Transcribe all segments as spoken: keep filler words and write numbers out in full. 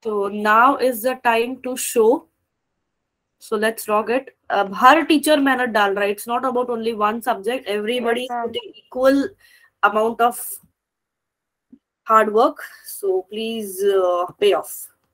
तो now is the time to show. So let's rock it. अब हर teacher मेहनत डाल रहा है. It's not about only one subject. Everybody Yes, is ma'am. putting equal amount of hard work. So please uh, pay off.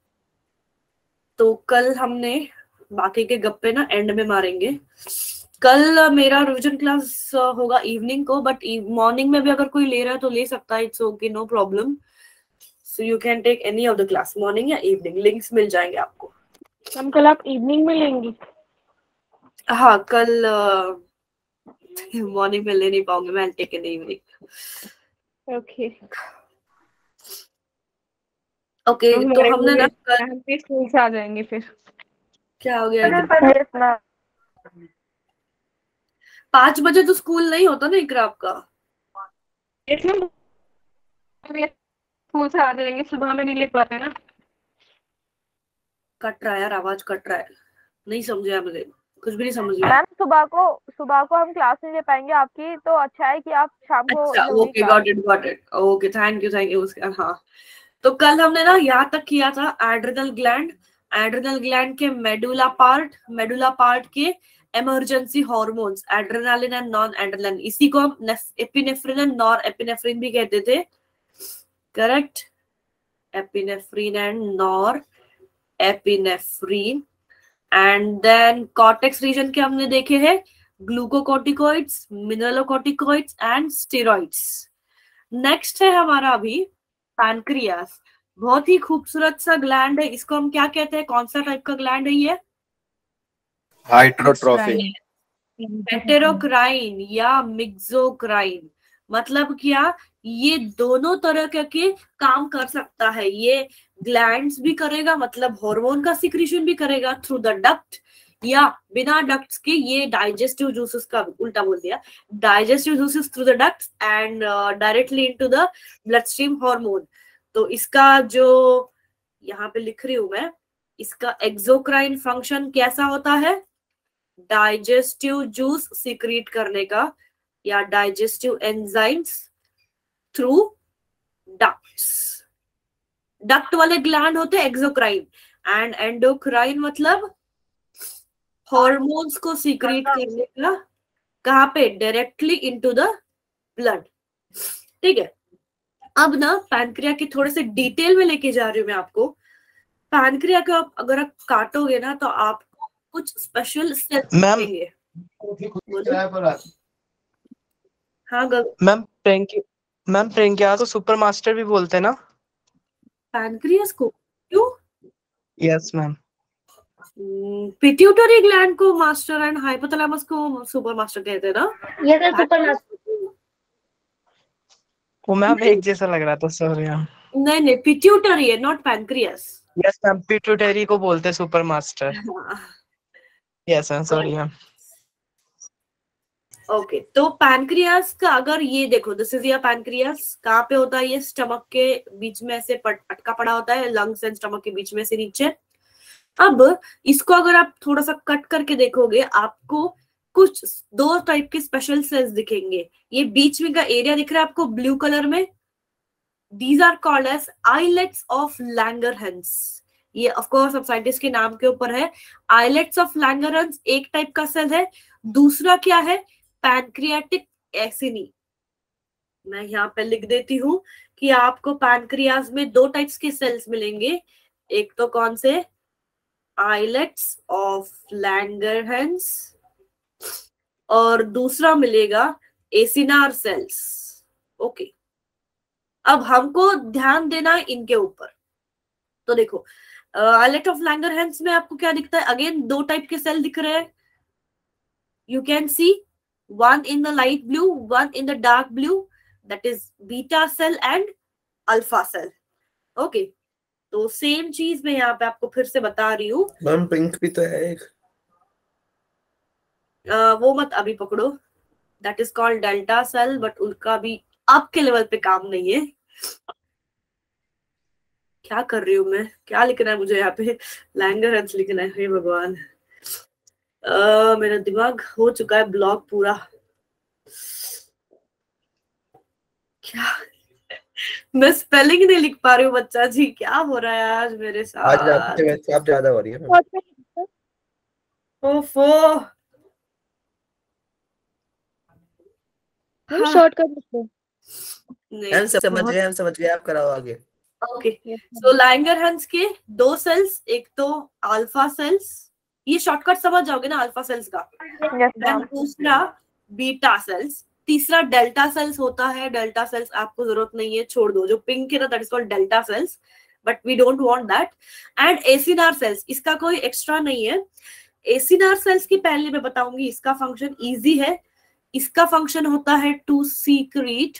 तो कल हमने बाकी के गप्पे ना एंड में मारेंगे. कल मेरा रिविजन क्लास होगा इवनिंग को, बट मॉर्निंग में भी अगर कोई ले रहा है तो ले सकता है. It's okay, no problem. So you can take any of the class, morning या इवनिंग. लिंक्स मिल जाएंगे आपको. हम कल आप इवनिंग में लेंगी? हाँ, कल मॉर्निंग में ले नहीं पाऊंगी मैं. Take in evening. Okay okay. तो हमने ना कल स्कूल से आ जाएंगे फिर. क्या हो गया? पाँच बजे तो स्कूल नहीं होता ना इकरा आपका. स्कूल से आ जाएंगे, सुबह में नहीं ले पाते ना. कट रहा है यार, आवाज कट रहा है. नहीं समझे मुझे, कुछ भी नहीं समझ में. मैम सुबह को सुबह को हम क्लास नहीं ले पाएंगे आपकी, तो अच्छा है कि आप शाम को. अच्छा, okay, got it got it. Okay, thank you thank you. हाँ, तो कल हमने ना यहाँ तक किया था एड्रिनल ग्लैंड. एड्रिनल ग्लैंड के मेडुला पार्ट, मेडुला पार्ट के emergency hormones adrenaline and non adrenaline. इसी को हम एपिनेफ्रिन एंड नॉर एपिनेफ्रिन भी कहते थे. Correct. Epinephrine and nor epinephrine. And then cortex region के हमने देखे हैं glucocorticoids, mineralocorticoids and steroids. Next है हमारा अभी पैनक्रियास. बहुत ही खूबसूरत सा ग्लैंड है. इसको हम क्या कहते हैं? कौन सा टाइप का ग्लैंड है ये? हाइड्रोट्रोफिक. हेटेरोक्राइन या मिक्सोक्राइन. मतलब क्या? ये दोनों तरह के काम कर सकता है. ये ग्लैंड्स भी करेगा, मतलब हार्मोन का सिक्रीशन भी करेगा थ्रू द डक्ट, या बिना डक्ट्स के ये डाइजेस्टिव जूसेस का, उल्टा बोल दिया, digestive juices through the ducts and directly into the blood stream hormone. तो इसका जो यहाँ पे लिख रही हूं मैं, इसका एक्सोक्राइन फंक्शन कैसा होता है? डाइजेस्टिव जूस सिक्रीट करने का, या digestive enzymes through ducts. Duct वाले ग्लैंड होते हैं एक्सोक्राइन. एंड एंडोक्राइन मतलब हार्मोन्स को सिक्रीट करने का. कहाँ पे? Directly into the blood. ठीक है. अब ना पैनक्रिया के थोड़े से डिटेल में लेके जा रही हूँ मैं आपको. पैनक्रिया को आप अगर आप काटोगे ना तो आपको कुछ स्पेशल सेल्स मिलेंगे. हाँ मैम प्रेंकी मैम प्रेंकिया को सुपर मास्टर भी बोलते हैं ना पैनक्रियास को? क्यों? Yes ma'am. पिट्यूटरी ग्लैंड को मास्टर एंड हाइपोथैलेमस को सुपर मास्टर कहते हैं ना. ये तो सुपर मास्टर. वो मैम एक जैसा लग रहा था. Sorry ma'am. नहीं नहीं, पिट्यूटरी है, not pancreas. Yes ma'am, pituitary को बोलते हैं super master. Yes ma'am, sorry ma'am. Okay okay, तो पैनक्रियास का अगर ये देखो, दिस इज योर पैनक्रियास. कहाँ पे होता है ये? स्टमक के बीच में से अटका पड़ा होता है, लंग्स एंड स्टमक के बीच में से नीचे. अब इसको अगर आप थोड़ा सा कट करके देखोगे, आपको कुछ दो टाइप के स्पेशल सेल्स दिखेंगे. ये बीच में का एरिया दिख रहा है आपको ब्लू कलर में. These are called as islets of Langerhans. ये ऑफ कोर्स अब साइंटिस्ट के नाम के ऊपर है. आइलेट्स ऑफ लैंगरहैंस एक टाइप का सेल है. दूसरा क्या है? Pancreatic acini. मैं यहाँ पे लिख देती हूँ कि आपको पैनक्रियाज में दो टाइप्स के सेल्स मिलेंगे. एक तो कौन से? आइलेट्स ऑफ लैंगरहैंस, और दूसरा मिलेगा एसिनार सेल्स. ओके, अब हमको ध्यान देना है इनके ऊपर. तो देखो, आइलेट ऑफ लैंगरहैंस में आपको क्या दिखता है? अगेन दो टाइप के सेल दिख रहे हैं. You can see one in the light blue, one in the dark blue, that is beta cell and alpha cell. Okay, तो सेम चीज मैं यहाँ पे आपको फिर से बता रही हूँ. मैम पिंक भी तो है एक. uh, वो मत अभी पकड़ो. that is called delta cell, but उनका भी आपके लेवल पे काम नहीं है. क्या कर रही हूँ मैं? क्या लिखना है मुझे यहाँ पे? लैंगरहैंस लिखना है. हे भगवान, Uh, मेरा दिमाग हो चुका है ब्लॉक पूरा. क्या मैं स्पेलिंग नहीं लिख पा रही हूँ बच्चा जी, क्या हो रहा है आज मेरे आज साथ? आपसे वैसे आप ज्यादा हो रही है। ओफो। हाँ, शॉर्टकट लिखो। नहीं हम समझ बहुत- गए हम समझ गए आप कराओ आगे। ओके। सो लैंगरहंस के दो सेल्स, एक तो अल्फा सेल्स, ये शॉर्टकट समझ जाओगे ना अल्फा सेल्स का, Yes, देन ma'am. दूसरा बीटा सेल्स, तीसरा डेल्टा सेल्स होता है। डेल्टा सेल्स आपको जरूरत नहीं है, छोड़ दो, जो पिंक है ना that is called delta cells, but we don't want that. And acinar cells, इसका कोई एक्स्ट्रा नहीं है। एसिनार सेल्स की पहले मैं बताऊंगी, इसका फंक्शन इजी है। इसका फंक्शन होता है टू सीक्रेट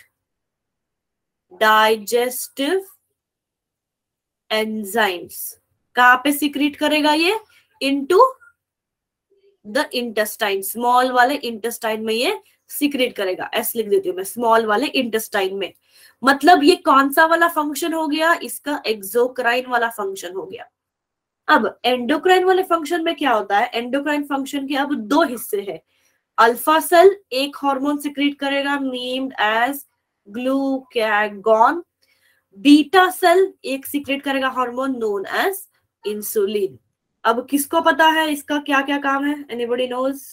डाइजेस्टिव एंजाइम्स। कहां पे सीक्रेट करेगा ये? इनटू द इंटेस्टाइन, स्मॉल वाले इंटेस्टाइन में ये सीक्रेट करेगा। एस लिख देती हूँ मैं, स्मॉल वाले इंटेस्टाइन में। मतलब ये कौन सा वाला फंक्शन हो गया? इसका एक्सोक्राइन वाला फंक्शन हो गया। अब एंडोक्राइन वाले फंक्शन में क्या होता है? एंडोक्राइन फंक्शन के अब दो हिस्से हैं। अल्फा सेल एक हार्मोन सीक्रेट करेगा named as glucagon. Beta cell एक सीक्रेट करेगा हार्मोन नोन एज इंसुलिन। अब किसको पता है इसका क्या क्या काम है? Anybody knows?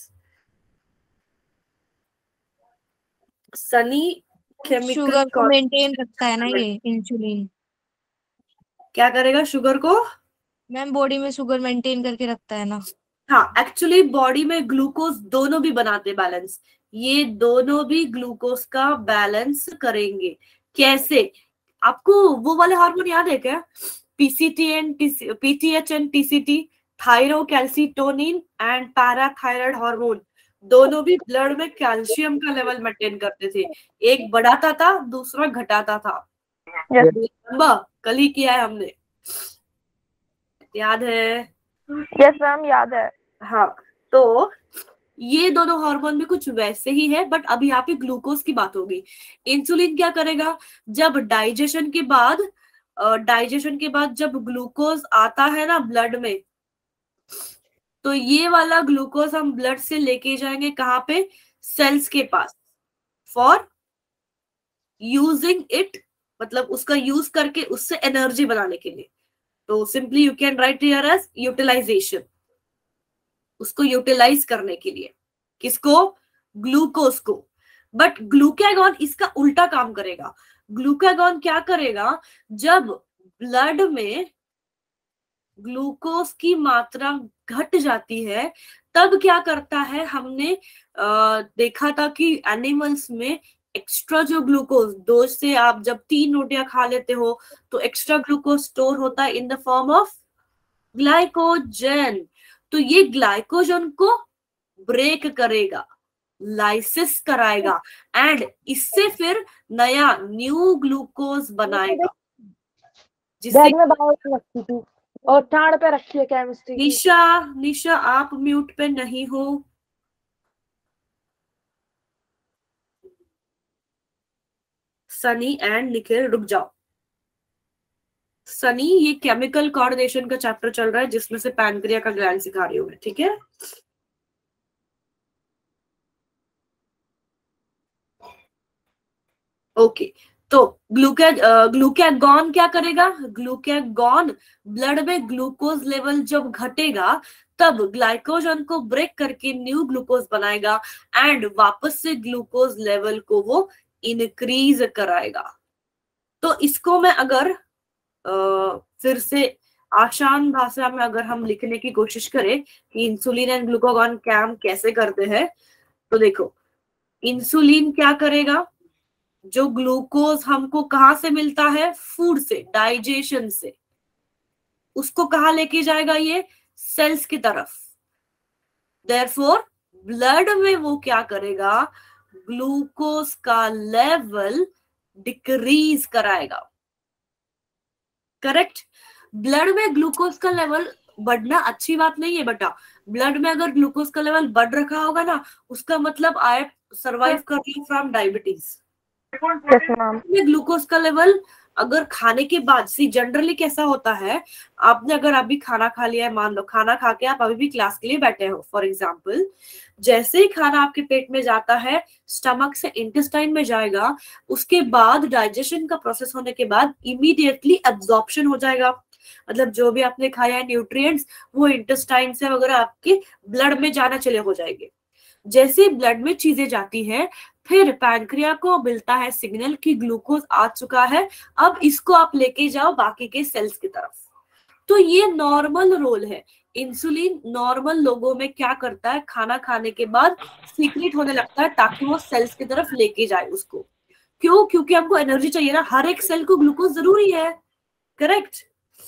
Sunny chemical sugar को मेंटेन रखता है ना ये इंसुलिन। क्या करेगा शुगर को? मैम बॉडी में शुगर मेंटेन करके रखता है ना। हाँ, एक्चुअली बॉडी में ग्लूकोज दोनों भी बनाते बैलेंस, ये दोनों भी ग्लूकोज का बैलेंस करेंगे। कैसे? आपको वो वाले हार्मोन याद है क्या? PCT and PTH and TCT, thyrocalcitonin and parathyroid hormone, दोनों भी ब्लड में कैल्शियम का लेवल मेंटेन करते थे। एक बढ़ाता था, दूसरा घटाता था। Yes. कल ही किया है हमने, याद है? यस मैम, याद है। हाँ, तो ये दोनों हार्मोन भी कुछ वैसे ही है, बट अभी यहाँ पे ग्लूकोज की बात होगी। इंसुलिन क्या करेगा? जब डाइजेशन के बाद डाइजेशन के बाद जब ग्लूकोज आता है ना ब्लड में, तो ये वाला ग्लूकोज हम ब्लड से लेके जाएंगे कहाँ पे? सेल्स के पास, फॉर यूजिंग इट, मतलब उसका यूज करके उससे एनर्जी बनाने के लिए। तो simply you can write here as utilization, उसको यूटिलाइज करने के लिए। किसको? ग्लूकोज को। बट ग्लूकागॉन इसका उल्टा काम करेगा। ग्लूकागॉन क्या करेगा? जब ब्लड में ग्लूकोज की मात्रा घट जाती है, तब क्या करता है? हमने आ, देखा था कि एनिमल्स में एक्स्ट्रा जो ग्लूकोज, दो से आप जब तीन रोटियां खा लेते हो तो एक्स्ट्रा ग्लूकोज स्टोर होता है in the form of glycogen. तो ये ग्लाइकोजन को ब्रेक करेगा, लाइसिस कराएगा, एंड इससे फिर नया न्यू ग्लूकोज बनाएगा, जिससे बैग में बाहर रखी थी और टाड़ पे रखी है केमिस्ट्री की। निशा निशा आप म्यूट पे नहीं हो। सनी एंड निखिल रुक जाओ। सनी, ये केमिकल कोऑर्डिनेशन का चैप्टर चल रहा है जिसमें से पैनक्रिया का ग्लैंड सिखा रही हूँ मैं, ठीक है? Okay okay. तो ग्लूका ग्लूकागॉन क्या करेगा? ग्लूकागॉन ब्लड में ग्लूकोज लेवल जब घटेगा तब ग्लाइकोजन को ब्रेक करके न्यू ग्लूकोज बनाएगा एंड वापस से ग्लूकोज लेवल को वो इंक्रीज कराएगा। तो इसको मैं अगर आ, फिर से आसान भाषा में अगर हम लिखने की कोशिश करें कि इंसुलिन एंड ग्लूकागॉन काम कैसे करते हैं, तो देखो इंसुलिन क्या करेगा? जो ग्लूकोज हमको कहाँ से मिलता है? फूड से, डाइजेशन से, उसको कहाँ लेके जाएगा? ये सेल्स की तरफ। देयरफॉर ब्लड में वो क्या करेगा? ग्लूकोज का लेवल डिक्रीज कराएगा। करेक्ट? ब्लड में ग्लूकोज का लेवल बढ़ना अच्छी बात नहीं है बेटा। ब्लड में अगर ग्लूकोज का लेवल बढ़ रखा होगा ना, उसका मतलब आप सर्वाइव कर रही फ्रॉम डायबिटीज। Yes, ma'am. में ग्लूकोज का लेवल अगर खाने के बाद, सी जनरली कैसा होता है, आपने अगर अभी खाना खा लिया है, मान लो खाना खा के आप अभी भी क्लास के लिए बैठे हो फॉर एग्जाम्पल, जैसे ही खाना आपके पेट में जाता है, स्टमक से इंटेस्टाइन में जाएगा, उसके बाद डाइजेशन का प्रोसेस होने के बाद इमीडिएटली एब्जॉर्प्शन हो जाएगा। मतलब जो भी आपने खाया है न्यूट्रिएंट्स, वो इंटेस्टाइन से वगैरह आपके ब्लड में जाना चले हो जाएंगे। जैसे ब्लड में चीजें जाती हैं, फिर पैनक्रिया को मिलता है सिग्नल कि ग्लूकोज आ चुका है, अब इसको आप लेके जाओ बाकी के सेल्स की तरफ। तो ये नॉर्मल रोल है। इंसुलिन नॉर्मल लोगों में क्या करता है, खाना खाने के बाद सीक्रेट होने लगता है ताकि वो सेल्स की तरफ लेके जाए उसको। क्यों? क्योंकि हमको एनर्जी चाहिए ना, हर एक सेल को ग्लूकोज जरूरी है। करेक्ट?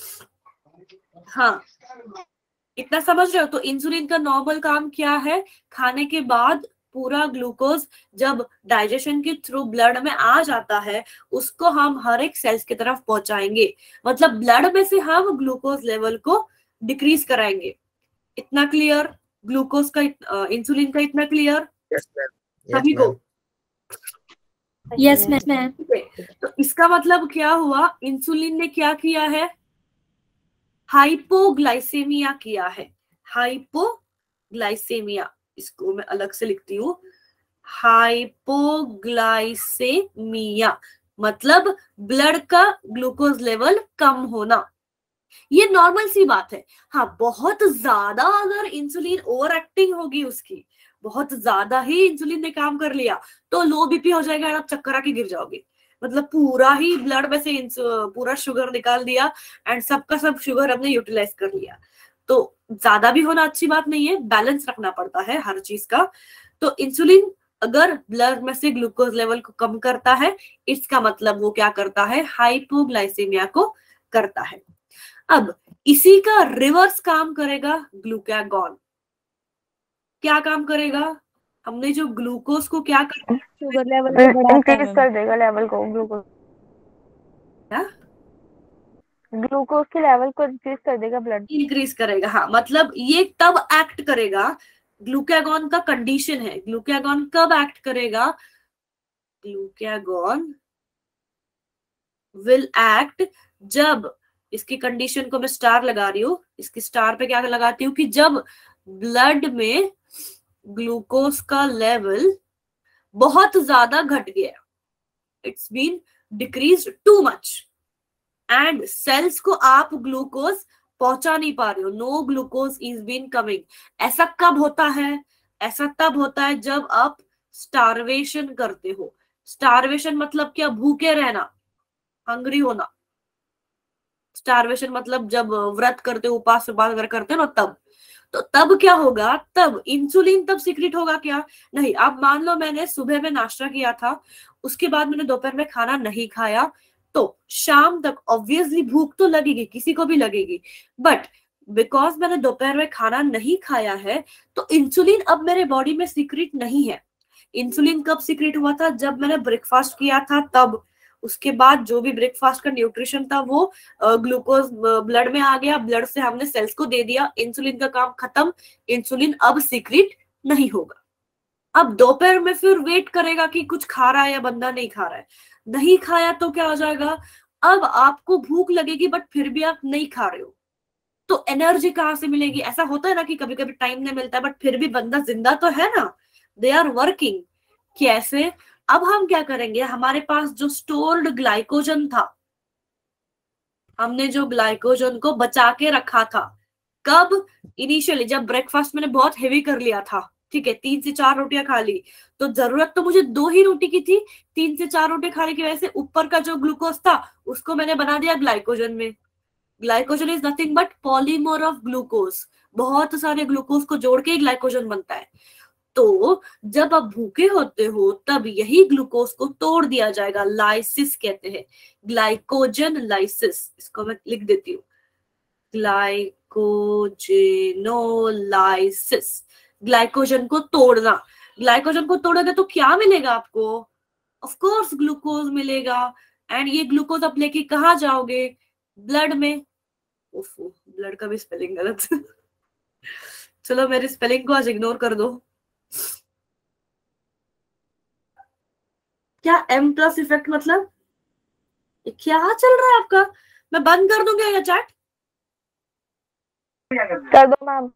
हाँ, इतना समझ रहे हो? तो इंसुलिन का नॉर्मल काम क्या है, खाने के बाद पूरा ग्लूकोज जब डाइजेशन के थ्रू ब्लड में आ जाता है, उसको हम हर एक सेल्स की तरफ पहुंचाएंगे। मतलब ब्लड में से हम ग्लूकोज लेवल को डिक्रीज कराएंगे। इतना क्लियर? ग्लूकोज का, इंसुलिन का इतना क्लियर Yes, ma'am. Yes, सभी को? ma'am. Yes ma'am. तो इसका मतलब क्या हुआ, इंसुलिन ने क्या किया है, हाइपोग्लाइसेमिया किया है। हाइपोग्लाइसेमिया, इसको मैं अलग से लिखती हूँ, हाइपोग्लाइसेमिया मतलब ब्लड का ग्लूकोज लेवल कम होना। ये नॉर्मल सी बात है। हाँ, बहुत ज्यादा अगर इंसुलिन ओवर एक्टिंग होगी उसकी, बहुत ज्यादा ही इंसुलिन ने काम कर लिया, तो लो बीपी हो जाएगा और आप चक्कर आके गिर जाओगे। मतलब पूरा ही ब्लड में से पूरा शुगर निकाल दिया एंड सबका सब शुगर हमने यूटिलाइज कर लिया। तो ज्यादा भी होना अच्छी बात नहीं है, बैलेंस रखना पड़ता है हर चीज का। तो इंसुलिन अगर ब्लड में से ग्लूकोज लेवल को कम करता है, इसका मतलब वो क्या करता है, हाइपोग्लाइसेमिया को करता है। अब इसी का रिवर्स काम करेगा ग्लूकागॉन। क्या काम करेगा? हमने जो ग्लूकोज को क्या कर, शुगर लेवल को बढ़ाता है इंक्रीज मैम। कर देगा लेवल को, ग्लूकोज क्या ग्लूकोज के लेवल को इंक्रीज कर देगा ब्लड। इंक्रीज करेगा। हाँ, मतलब ये तब एक्ट करेगा, ग्लूकागॉन का कंडीशन है। ग्लूकागॉन कब एक्ट करेगा? ग्लूकागॉन विल एक्ट जब, इसकी कंडीशन को मैं स्टार लगा रही हूँ, इसकी स्टार पे क्या लगाती हूँ कि जब ब्लड में ग्लूकोज का लेवल बहुत ज्यादा घट गया, it's been decrease too much and cells को आप ग्लूकोज पहुंचा नहीं पा रहे हो, no glucose is been coming. ऐसा कब होता है? ऐसा तब होता है जब आप स्टारवेशन करते हो। स्टारवेशन मतलब क्या? भूखे रहना, हंग्री होना। स्टारवेशन मतलब जब व्रत करते हो, उपास उपास वगैरह करते हो ना, तब। तो तब क्या होगा, तब इंसुलिन तब सीक्रेट होगा क्या? नहीं। अब मान लो मैंने सुबह में नाश्ता किया था, उसके बाद मैंने दोपहर में खाना नहीं खाया, तो शाम तक ऑब्वियसली भूख तो लगेगी, किसी को भी लगेगी, बट बिकॉज मैंने दोपहर में खाना नहीं खाया है, तो इंसुलिन अब मेरे बॉडी में सीक्रेट नहीं है। इंसुलिन कब सीक्रेट हुआ था? जब मैंने ब्रेकफास्ट किया था तब। उसके बाद जो भी ब्रेकफास्ट का न्यूट्रिशन था वो ग्लूकोज ब्लड में आ गया, ब्लड से हमने सेल्स को दे दिया, इंसुलिन का काम खत्म। इंसुलिन अब सीक्रेट नहीं होगा। अब दोपहर में फिर वेट करेगा कि कुछ खा रहा है या बंदा नहीं खा रहा है। नहीं खाया तो क्या हो जाएगा, अब आपको भूख लगेगी बट फिर भी आप नहीं खा रहे हो, तो एनर्जी कहां से मिलेगी? ऐसा होता है ना कि कभी कभी टाइम नहीं मिलता है बट फिर भी बंदा जिंदा तो है ना, दे आर वर्किंग। कैसे? अब हम क्या करेंगे, हमारे पास जो स्टोर्ड ग्लाइकोजन था, हमने जो ग्लाइकोजन को बचा के रखा था, कब? इनिशियली जब ब्रेकफास्ट मैंने बहुत हेवी कर लिया था, ठीक है, तीन से चार रोटियां खा ली, तो जरूरत तो मुझे दो ही रोटी की थी, तीन से चार रोटी खाने की वजह से ऊपर का जो ग्लूकोज था उसको मैंने बना दिया ग्लाइकोजन में। Glycogen is nothing but polymer of glucose, बहुत सारे ग्लूकोज को जोड़ के ग्लाइकोजन बनता है। तो जब आप भूखे होते हो तब यही ग्लूकोज को तोड़ दिया जाएगा, लाइसिस कहते हैं, ग्लाइकोजन लाइसिस, इसको मैं लिख देती हूँ, ग्लाइकोजेनोलाइसिस, ग्लाइकोजन को तोड़ना। ग्लाइकोजन को तोड़ोगे तो क्या मिलेगा आपको? ऑफ कोर्स ग्लूकोज मिलेगा, एंड ये ग्लूकोज आप लेके कहाँ जाओगे? ब्लड में। ओफो, ब्लड का भी स्पेलिंग गलत चलो मेरी स्पेलिंग को आज इग्नोर कर दो। क्या एम प्लस इफेक्ट मतलब? क्या चल रहा है आपका? मैं बंद कर दूंगा ये चैट। कर दो ma'am.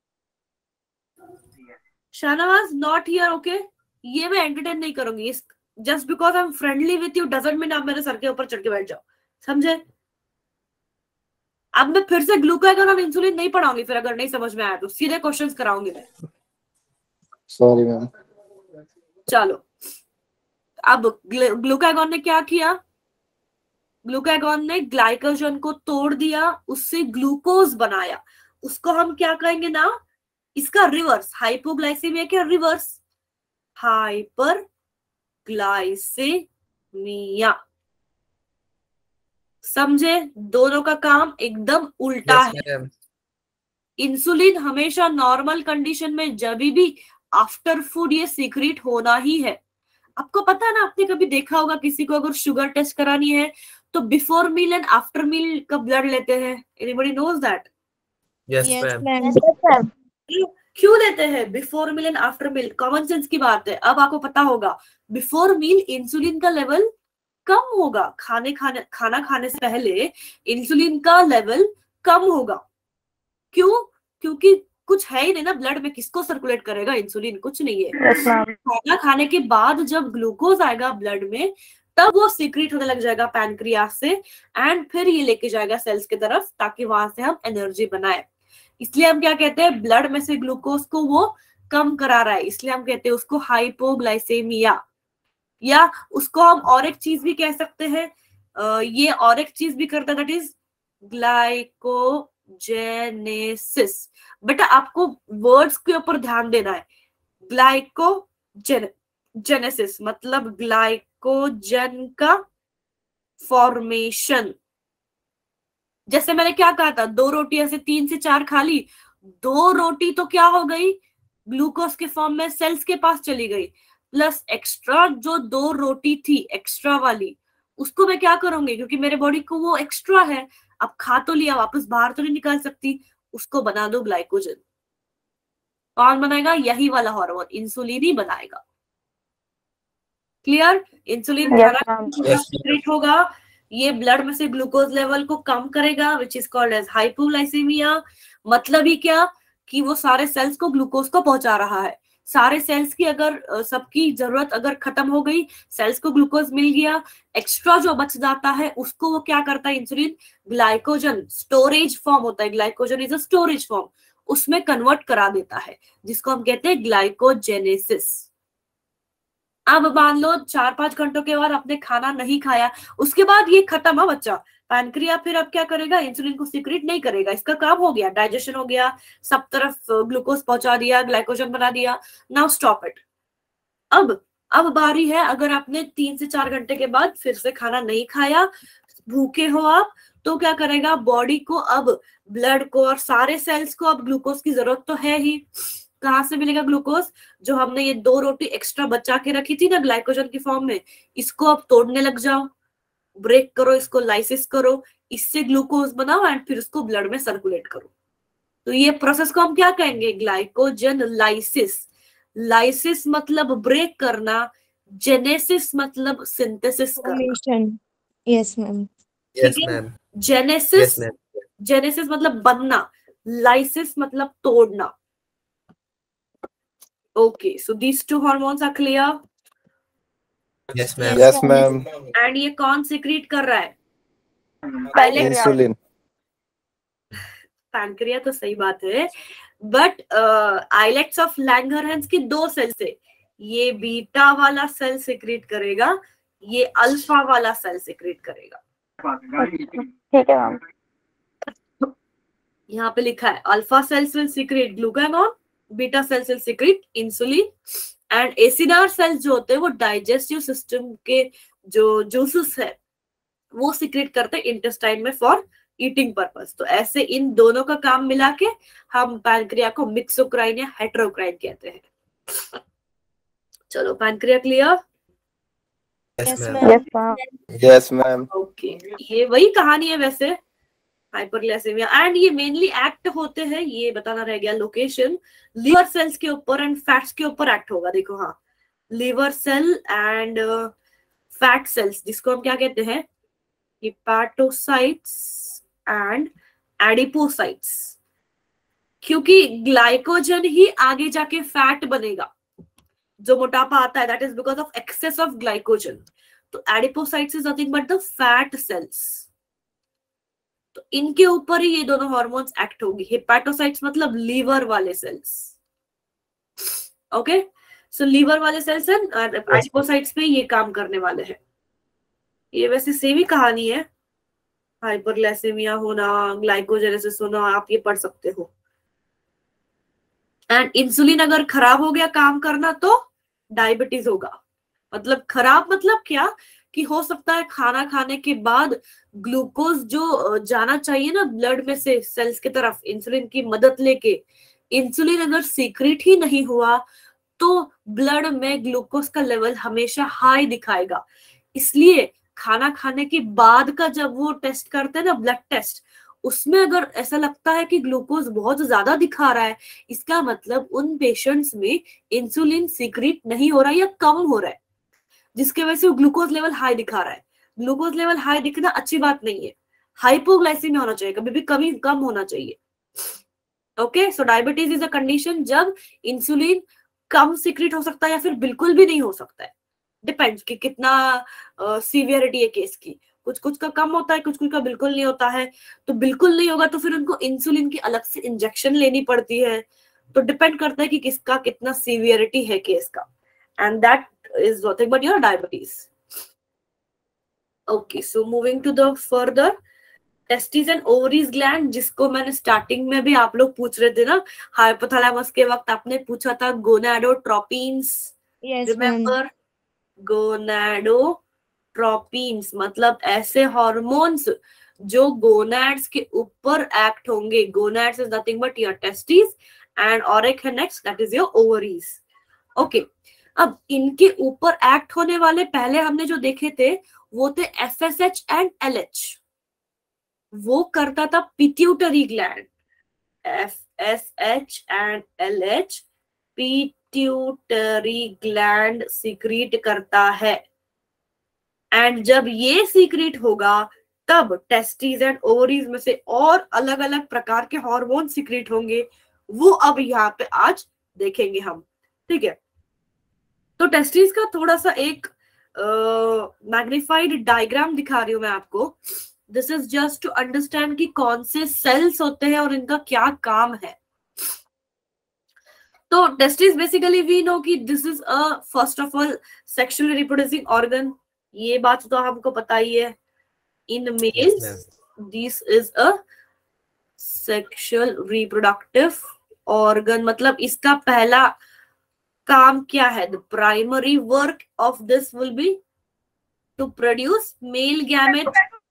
Shahnawaz not here, okay. ये मैं एंटरटेन नहीं करूंगी। Just because I am friendly with you doesn't mean आप मेरे सर के ऊपर चढ़ के बैठ जाओ, समझे? अब मैं फिर से ग्लूकागॉन और इंसुलिन नहीं पढ़ाऊंगी, फिर अगर नहीं समझ में आया तो सीधे क्वेश्चंस कराऊंगी मैं। Sorry ma'am. चलो, अब ग्लूकागॉन ने क्या किया? ग्लूकागॉन ने ग्लाइकोजन को तोड़ दिया, उससे ग्लूकोज बनाया। उसको हम क्या कहेंगे ना? इसका रिवर्स, हाइपोग्लाइसीमिया के रिवर्स हाइपर ग्लाइसेमिया। समझे? दोनों का काम एकदम उल्टा यस है। मैम। इंसुलिन हमेशा नॉर्मल कंडीशन में जब भी आफ्टर फूड ये सीक्रेट होना ही है। आपको पता है ना, आपने कभी देखा होगा किसी को अगर शुगर टेस्ट करानी है तो before meal and after meal का ब्लड लेते हैं। Anybody knows that? Yes yes ma'am. Ma'am. Yes ma'am. क्यों लेते हैं before meal and after meal? Common sense की बात है। अब आपको पता होगा बिफोर मील इंसुलिन का लेवल कम होगा, खाने खाने खाना खाने से पहले इंसुलिन का लेवल कम होगा। क्यों? क्योंकि कुछ है ही नहीं ना ब्लड में, किसको सर्कुलेट करेगा? इंसुलिन कुछ नहीं है। Yes ma'am. खाना खाने के बाद जब ग्लूकोज आएगा ब्लड में, तब वो सीक्रेट होने लग जाएगा पैनक्रियास से, एंड फिर ये लेके जाएगा सेल्स की तरफ ताकि वहां से हम एनर्जी बनाए। इसलिए हम क्या कहते हैं? ब्लड में से ग्लूकोज को वो कम करा रहा है, इसलिए हम कहते हैं उसको हाइपोग्लाइसेमिया। या उसको हम और एक चीज भी कह सकते हैं, आ, ये और एक चीज भी करता है, दैट इज ग्लाइकोजेनेसिस। बेटा आपको वर्ड्स के ऊपर ध्यान देना है। ग्लाइकोजेनेसिस मतलब ग्लाइकोजन का फॉर्मेशन। जैसे मैंने क्या कहा था, दो रोटियां से तीन से चार खा ली, दो रोटी तो क्या हो गई? ग्लूकोज के फॉर्म में सेल्स के पास चली गई, प्लस एक्स्ट्रा जो दो रोटी थी एक्स्ट्रा वाली, उसको मैं क्या करूंगी? क्योंकि मेरे बॉडी को वो एक्स्ट्रा है, अब खा तो लिया, वापस बाहर तो नहीं निकाल सकती, उसको बना दो ग्लाइकोजन। कौन बनाएगा? यही वाला हार्मोन, इंसुलिन ही बनाएगा। क्लियर? इंसुलिन यस खाना मैम। सीक्रेट होगा, ये ब्लड में से ग्लूकोज लेवल को कम करेगा, which is called as hypoglycemia. मतलब ही क्या? कि वो सारे सेल्स को ग्लूकोज को पहुंचा रहा है। सारे सेल्स की अगर सबकी जरूरत अगर खत्म हो गई, सेल्स को ग्लूकोज मिल गया, एक्स्ट्रा जो बच जाता है उसको वो क्या करता है? इंसुलिन ग्लाइकोजन, स्टोरेज फॉर्म होता है, glycogen is a storage form, उसमें कन्वर्ट करा देता है, जिसको हम कहते हैं ग्लाइकोजेनेसिस। अब मान लो चार पांच घंटों के बाद आपने खाना नहीं खाया, उसके बाद ये खत्म है बच्चा, पैनक्रिया फिर अब क्या करेगा? इंसुलिन को सीक्रेट नहीं करेगा, इसका काम हो गया, डाइजेशन हो गया, सब तरफ ग्लूकोज पहुंचा दिया, ग्लाइकोजन बना दिया, नाउ स्टॉप इट। अब अब बारी है, अगर आपने तीन से चार घंटे के बाद फिर से खाना नहीं खाया, भूखे हो आप, तो क्या करेगा? बॉडी को अब ब्लड को और सारे सेल्स को अब ग्लूकोज की जरूरत तो है ही। कहाँ से मिलेगा ग्लूकोज? जो हमने ये दो रोटी एक्स्ट्रा बचा के रखी थी ना ग्लाइकोजन की फॉर्म में, इसको अब तोड़ने लग जाओ, ब्रेक करो, इसको लाइसिस करो, इससे ग्लूकोज बनाओ एंड फिर उसको ब्लड में सर्कुलेट करो। तो ये प्रोसेस को हम क्या कहेंगे? Glycogen lysis. लाइसिस मतलब ब्रेक करना, जेनेसिस मतलब सिंथेसिस करना। Formation. Yes ma'am. Yes ma'am. Genesis, yes ma'am. Genesis मतलब बनना, लाइसिस मतलब तोड़ना। Okay, so these two hormones are clear? Yes ma'am. Yes ma'am. And ये कौन सीक्रेट कर रहा है? इंसुलिन। पैनक्रिया तो सही बात है, बट आइलेट्स ऑफ लैंगरहैंस की दो सेल से, ये बीटा वाला सेल सीक्रेट करेगा, ये अल्फा वाला सेल सीक्रेट करेगा। ठीक है मैम। यहाँ पे लिखा है alpha cells will secrete glucagon, beta cells will secrete insulin, and acinar cells जो होते हैं वो डाइजेस्टिव सिस्टम के जो जूसेस है वो सीक्रेट करते हैं इंटेस्टाइन में फॉर ईटिंग पर्पस। तो ऐसे इन दोनों का काम मिला के हम पैनक्रिया को मिक्सोक्राइन या हेटेरोक्राइन कहते हैं। चलो, pancreas clear? Yes yes ma'am. Yes ma'am. Yes ma'am. Okay, ये वही कहानी है वैसे, हाइपरग्लाइसेमिया, एंड ये मेनली एक्ट होते हैं, ये बताना रह गया लोकेशन, लीवर सेल्स के ऊपर एंड फैट्स के ऊपर एक्ट होगा। देखो, हाँ, liver cell and fat cells, जिसको हम क्या कहते हैं? हिपैटोसाइट्स एंड एडिपोसाइट्स, क्योंकि ग्लाइकोजन ही आगे जाके फैट बनेगा, जो मोटापा आता है that is because of excess of glycogen. तो adipocytes is nothing but the fat cells. तो इनके ऊपर ही ये दोनों हार्मोन्स एक्ट होंगे। हिपैटोसाइट्स मतलब लीवर वाले सेल्स, ओके। सो लीवर वाले सेल्स एंड एडिपोसाइट्स पे ये काम करने वाले हैं। ये वैसे सेम ही कहानी है, हाइपरग्लाइसेमिया होना, ग्लाइकोजेनेसिस होना, आप ये पढ़ सकते हो। एंड इंसुलिन अगर खराब हो गया काम करना तो डायबिटीज होगा। मतलब खराब मतलब क्या कि हो सकता है खाना खाने के बाद ग्लूकोज जो जाना चाहिए ना ब्लड में से सेल्स की तरफ इंसुलिन की मदद लेके, इंसुलिन अगर सीक्रेट ही नहीं हुआ तो ब्लड में ग्लूकोज का लेवल हमेशा हाई दिखाएगा। इसलिए खाना खाने के बाद का जब वो टेस्ट करते हैं ना ब्लड टेस्ट, उसमें अगर ऐसा लगता है कि ग्लूकोज बहुत ज्यादा दिखा रहा है, इसका मतलब उन पेशेंट्स में इंसुलिन सीक्रेट नहीं हो रहा है या कम हो रहा है, जिसके वजह से वो ग्लूकोज लेवल हाई दिखा रहा है। ग्लूकोज लेवल हाई दिखना अच्छी बात नहीं है, हाइपोग्लाइसीमिया होना चाहिए, कभी भी कभी कम होना चाहिए। Okay, so diabetes is a condition जब इंसुलिन कम सीक्रेट हो सकता है या फिर बिल्कुल भी नहीं हो सकता है, डिपेंड्स कि कितना सीवियरिटी है केस की। कुछ कुछ का कम होता है, कुछ कुछ का बिल्कुल नहीं होता है। तो बिल्कुल नहीं होगा तो फिर उनको इंसुलिन की अलग से इंजेक्शन लेनी पड़ती है। तो डिपेंड करता है कि किसका कितना सीवियरिटी है केस का, and that is nothing but your diabetes. Okay, so moving to the further, testis and ovaries gland, जिसको मैंने स्टार्टिंग में भी आप लोग पूछ रहे थे ना, हाइपोथैलेमस के वक्त आपने पूछा था gonadotropins, Yes, ma'am. Remember? Gonadotropins मतलब ऐसे हॉर्मोन्स जो गोनाड्स के ऊपर एक्ट होंगे। Gonads is nothing but your testis and ऑरिक है next, that is your ovaries. Okay, अब इनके ऊपर एक्ट होने वाले पहले हमने जो देखे थे वो थे F S H and L H. वो करता था pituitary gland. F S H and L H pituitary gland secrete करता है, एंड जब ये सीक्रेट होगा तब टेस्टिस एंड ओवरीज में से और अलग अलग प्रकार के हार्मोन सीक्रेट होंगे। वो अब यहाँ पे आज देखेंगे हम, ठीक है। तो टेस्टिस का थोड़ा सा एक मैग्निफाइड डायग्राम दिखा रही हूं मैं आपको। This is just to understand कि कौन से सेल्स होते हैं और इनका क्या काम है। तो टेस्टिस बेसिकली वी नो कि this is a first of all sexually reproducing organ, ये बात तो हमको पता ही है। In males this is a sexual reproductive organ, मतलब इसका पहला काम क्या है? The primary work of this will be to produce male gamete,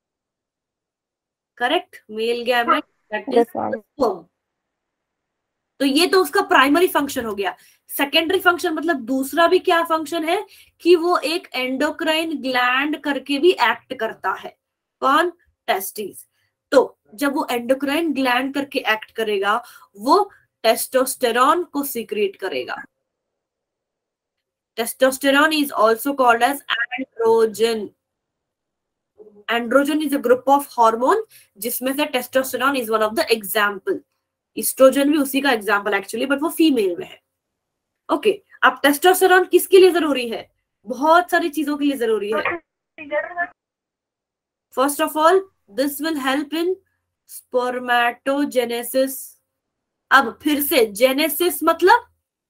correct? Male gamete that is sperm. तो ये तो उसका प्राइमरी फंक्शन हो गया। सेकेंडरी फंक्शन मतलब दूसरा भी क्या फंक्शन है कि वो एक एंडोक्राइन ग्लैंड करके भी एक्ट करता है। कौन? टेस्टिस। तो जब वो एंडोक्राइन ग्लैंड करके एक्ट करेगा वो टेस्टोस्टेरॉन को सीक्रेट करेगा। Testosterone is also called as androgen. Androgen is a group of hormone जिसमें से testosterone is one of the example. Estrogen भी उसी का एग्जाम्पल एक्चुअली, बट वो फीमेल में है। ओके okay, अब टेस्टोस्टेरॉन किसके लिए जरूरी है? बहुत सारी चीजों के लिए जरूरी है। First of all this will help in spermatogenesis. अब फिर से जेनेसिस मतलब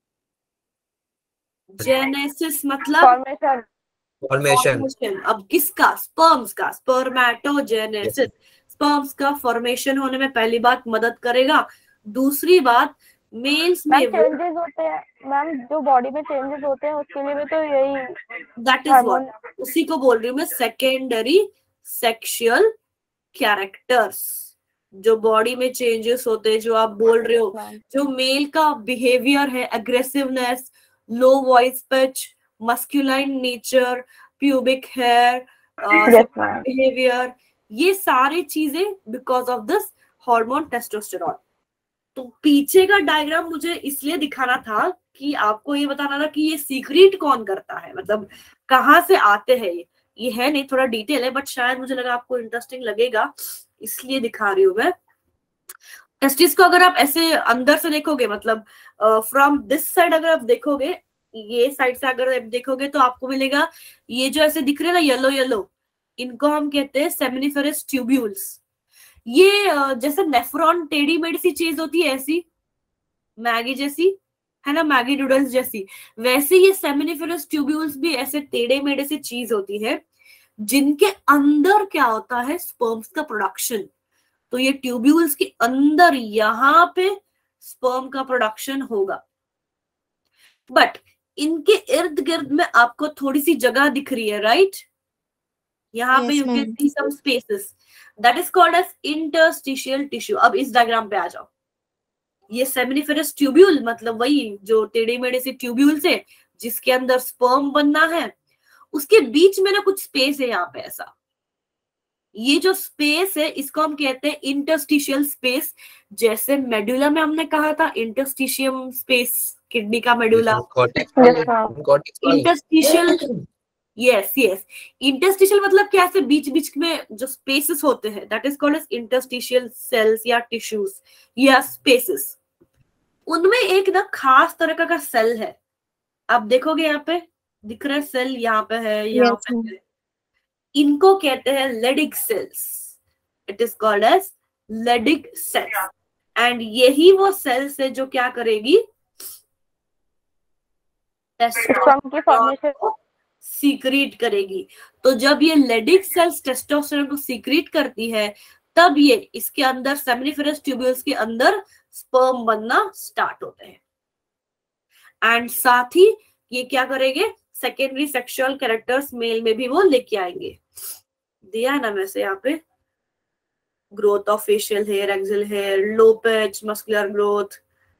जेनेसिस मतलब फॉर्मेशन फॉर्मेशन। अब किसका? स्पर्म्स का। स्पर्मेटोजेनेसिस स्पर्म्स का फॉर्मेशन होने में पहली बात मदद करेगा। दूसरी बात मेल्स में चेंजेस होते हैं मैम, जो बॉडी में चेंजेस होते हैं उसके लिए भी तो यही दैट इज व्हाट, उसी को बोल रही हूँ मैं, सेकेंडरी सेक्सुअल कैरेक्टर्स। जो बॉडी में चेंजेस होते हैं, जो आप बोल रहे हो, जो मेल का बिहेवियर है, aggressiveness, low voice pitch, masculine nature, pubic hair behaviour, ये सारी चीजें because of this hormone testosterone. तो पीछे का डायग्राम मुझे इसलिए दिखाना था कि आपको ये बताना था कि ये सीक्रेट कौन करता है, मतलब कहाँ से आते हैं ये। ये है नहीं, थोड़ा डिटेल है, बट शायद मुझे लगा आपको इंटरेस्टिंग लगेगा इसलिए दिखा रही हूँ मैं। टेस्टिस को अगर आप ऐसे अंदर से देखोगे, मतलब फ्रॉम दिस साइड अगर आप देखोगे, ये साइड से अगर आप देखोगे तो आपको मिलेगा ये जो ऐसे दिख रहे हैं ना येलो येलो, इनको हम कहते हैं सेमिनिफेरस ट्यूब्यूल्स। ये uh, जैसे नेफ्रॉन टेढ़ी मेढ़ी सी चीज होती है ऐसी मैगी जैसी, है ना, मैगी नूडल्स जैसी, वैसे ये सेमिनिफेरस ट्यूब्यूल्स भी ऐसे टेढ़े मेढ़े सी चीज होती है जिनके अंदर क्या होता है, स्पर्म्स का प्रोडक्शन। तो ये ट्यूब्यूल्स के अंदर यहाँ पे स्पर्म का प्रोडक्शन होगा, बट इनके इर्द गिर्द में आपको थोड़ी सी जगह दिख रही है, राइट? यहाँ पे you can see some spaces, that is called as interstitial tissue. अब इस डायग्राम पे आ जाओ। ये सेमिनिफेरस ट्यूब्यूल मतलब वही जो टेढ़े मेढ़े से ट्यूब्यूल्स है जिसके अंदर स्पर्म बनना है, उसके बीच में ना कुछ स्पेस है यहाँ पे ऐसा। ये जो स्पेस है इसको हम कहते हैं इंटरस्टिशियल स्पेस। जैसे मेडुला में हमने कहा था इंटरस्टिशियम स्पेस, किडनी का medulla, interstitial, yes yes, interstitial मतलब क्या है, बीच बीच में जो स्पेसेस होते हैं, that is called as interstitial cells या टिश्यूज या स्पेसेस। उनमें एक ना खास तरह का, का सेल है, आप देखोगे यहाँ पे दिख रहा है सेल, यहाँ पे है, यहाँ Yes, पे है, इनको कहते हैं Leydig cells. It is called as Leydig cells, and यही वो सेल्स है जो क्या करेगी, स्पर्म की फॉर्मेशन सीक्रेट करेगी। तो जब ये लेडिक सेल्स टेस्टोस्टेरोन को सीक्रेट करती है, तब ये इसके अंदर सेमिनिफेरस ट्यूब्यूल्स के अंदर स्पर्म बनना स्टार्ट होते हैं। एंड साथ ही ये क्या करेंगे, सेकेंडरी सेक्सुअल कैरेक्टर्स मेल में भी वो लेके आएंगे। दिया ना वैसे यहाँ पे, growth of facial hair, axial hair, low pitch, muscular growth,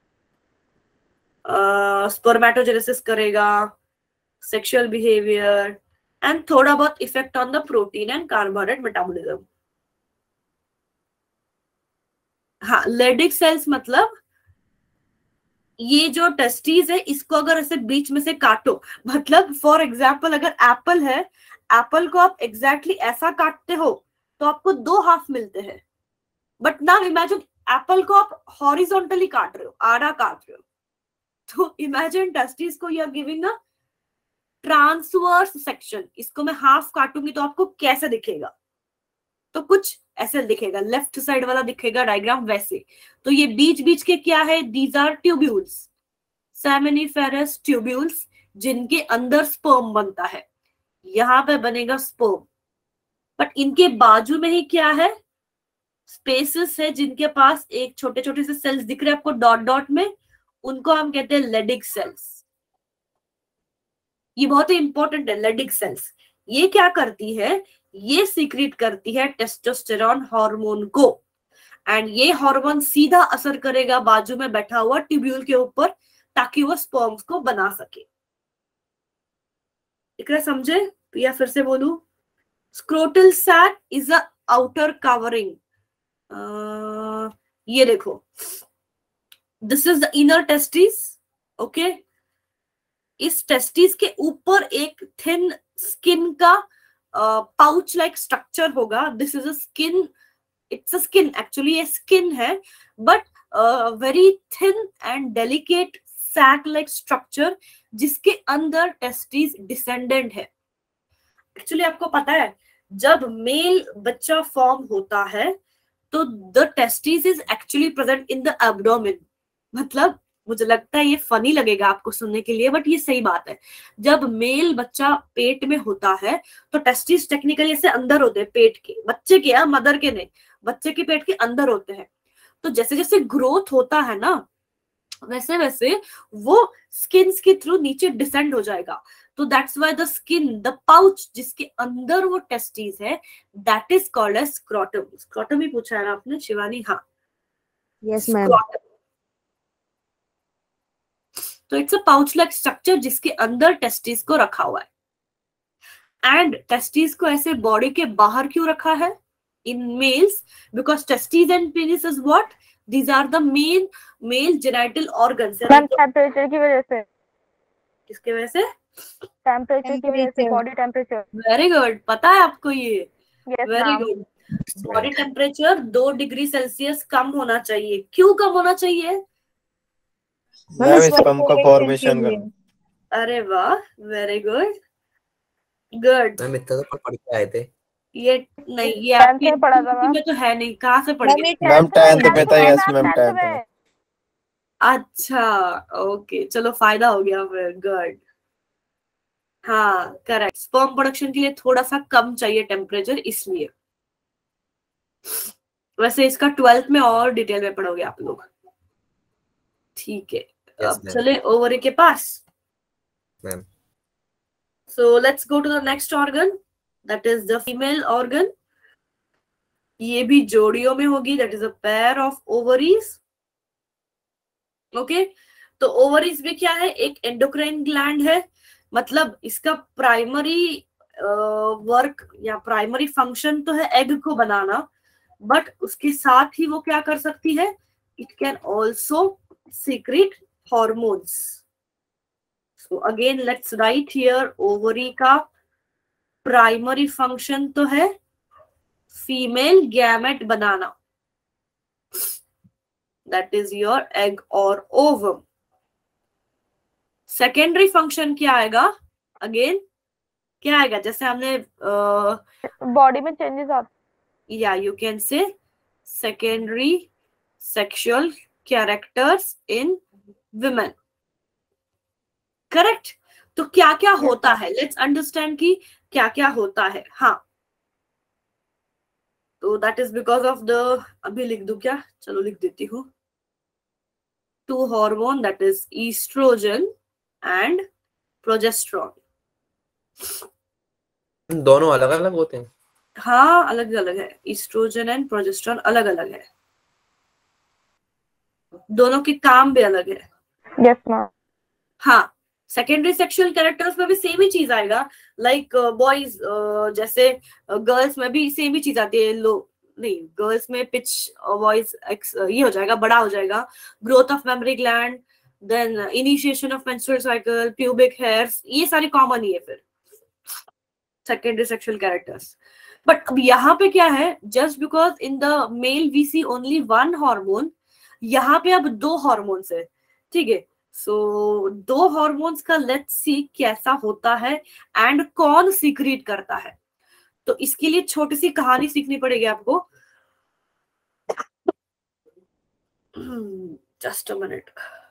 spermatogenesis करेगा, सेक्सुअल बिहेवियर, एंड थोड़ा बहुत effect on the protein and carbohydrate metabolism. हाँ, लेडिक सेल्स मतलब ये जो टेस्टीज है इसको अगर ऐसे बीच में से काटो, मतलब फॉर एग्जाम्पल अगर एप्पल है, एप्पल को आप एग्जैक्टली exactly ऐसा काटते हो तो आपको दो हाफ मिलते हैं, बट नाउ इमेजिन एप्पल को आप हॉरिजॉन्टली काट रहे हो, आड़ा काट रहे हो, तो इमेजिन टेस्टीज को you are giving a transverse section. इसको मैं हाफ काटूंगी तो आपको कैसे दिखेगा, तो कुछ ऐसे दिखेगा, लेफ्ट साइड वाला दिखेगा डायग्राम वैसे। तो ये बीच बीच के क्या है, these are tubules, seminiferous tubules, जिनके अंदर स्पर्म बनता है। यहाँ पे बनेगा स्पर्म, बट इनके बाजू में ही क्या है, स्पेसेस है जिनके पास एक छोटे छोटे से सेल्स दिख रहे हैं आपको डॉट डॉट में, उनको हम कहते हैं लेडिक सेल्स। ये बहुत ही इंपॉर्टेंट है लेडिक सेल्स। ये क्या करती है, ये सीक्रेट करती है टेस्टोस्टेरॉन हार्मोन को, एंड ये हार्मोन सीधा असर करेगा बाजू में बैठा हुआ ट्यूब्यूल के ऊपर, ताकि वो स्पर्म्स को बना सके। इकरा समझे या फिर से बोलूं, scrotal sac is a outer covering. ये देखो, this is the inner testis, okay. इस टेस्टिस के ऊपर एक थिन स्किन का पाउच लाइक स्ट्रक्चर होगा। This is a skin, it's a skin, actually ये स्किन है, but very thin and delicate sac like structure, जिसके अंदर टेस्टिस डिसेंडेंट है। एक्चुअली आपको पता है जब मेल बच्चा फॉर्म होता है तो the testis is actually present in the abdomen. मतलब मुझे लगता है ये फनी लगेगा आपको सुनने के लिए, बट ये सही बात है। जब मेल बच्चा पेट में होता है तो टेस्टिस टेक्निकली ऐसे अंदर होते हैं पेट के, बच्चे के, या मदर के नहीं, बच्चे के पेट के अंदर होते हैं। तो जैसे जैसे ग्रोथ होता है ना, वैसे वैसे वो स्किन के थ्रू नीचे डिसेंड हो जाएगा। तो that's why the skin, the pouch जिसके अंदर वो टेस्टिस है, that is called as scrotum. Scrotum ही पूछा है ना आपने शिवानी? हाँ, यस मैम। तो it's a pouch like structure जिसके अंदर टेस्टिस को रखा हुआ है। एंड टेस्टिस को ऐसे बॉडी के बाहर क्यों रखा है in males? Because testis and penis is what, these are the main male genital organs. Temperature की वजह से। किसके वजह से? टेम्परेचर की वजह से, Temperature. Body temperature. Very good, पता है आपको ये? Yes very ma'am. Good. Body temperature दो डिग्री सेल्सियस कम होना चाहिए। क्यों कम होना चाहिए? मैम स्पर्म का formation फॉर्मेशन के लिए. करना। अरे वाह, वेरी गुड, गुड। मैम इतना तो पढ़ के आए थे। ये नहीं, ये टेंथ आपकी में पढ़ा था किसी मैम। में तो है नहीं, कहाँ से पढ़ मैम गए? ये मैम tenth में टेंथ में था, यस मैम टेंथ टेंथ में। में। अच्छा, ओके, चलो फायदा हो गया फिर, गुड। हाँ करेक्ट, स्पर्म प्रोडक्शन के लिए थोड़ा सा कम चाहिए टेम्परेचर, इसलिए। वैसे इसका ट्वेल्थ में और डिटेल में पढ़ोगे आप लोग, ठीक है। Yes, अब ma'am. चले ओवरी के पास। Ma'am so let's go to the next organ, that is the female organ. ये भी जोड़ियों में होगी, that is a pair of ovaries. Okay, तो ओवरीज में क्या है? एक एंडोक्राइन ग्लैंड है, मतलब इसका प्राइमरी वर्क या प्राइमरी फंक्शन तो है एग को बनाना, बट उसके साथ ही वो क्या कर सकती है? It can also secrete hormones. So again let's write here, ovary का प्राइमरी फंक्शन तो है फीमेल गैमेट बनाना, दैट इज योर एग और ओवम। सेकेंडरी फंक्शन क्या आएगा? अगेन क्या आएगा? जैसे हमने बॉडी में चेंजेस आते। या you can say secondary sexual characters in women, correct. तो क्या क्या होता है, लेट्स अंडरस्टैंड कि क्या क्या होता है। हाँ, तो that is because of the, अभी लिख दूं क्या? चलो लिख देती हूँ। Two hormone, that is estrogen and progesterone. दोनों अलग अलग होते हैं? हाँ अलग अलग है, ईस्ट्रोजन एंड प्रोजेस्टेरोन अलग अलग है, दोनों के काम भी अलग है। Yes ma'am. हाँ, सेकेंडरी सेक्सुअल कैरेक्टर्स में भी सेम ही चीज आएगा, लाइक बॉयज जैसे गर्ल्स में भी सेम ही चीज आती है। लो नहीं, गर्ल्स में पिच वॉइस ये हो जाएगा, बड़ा हो जाएगा। Growth of mammary gland, then initiation of menstrual cycle, pubic hairs, ये सारे कॉमन ही है फिर सेकेंडरी सेक्सुअल कैरेक्टर्स। बट अब यहाँ पे क्या है, just because in the male we see only one hormone, यहाँ पे अब दो हार्मोन्स है, ठीक है। सो so, दो हार्मोन्स का लेट्स सी कैसा होता है एंड कौन सीक्रेट करता है। तो इसके लिए छोटी सी कहानी सीखनी पड़ेगी आपको। Just a minute.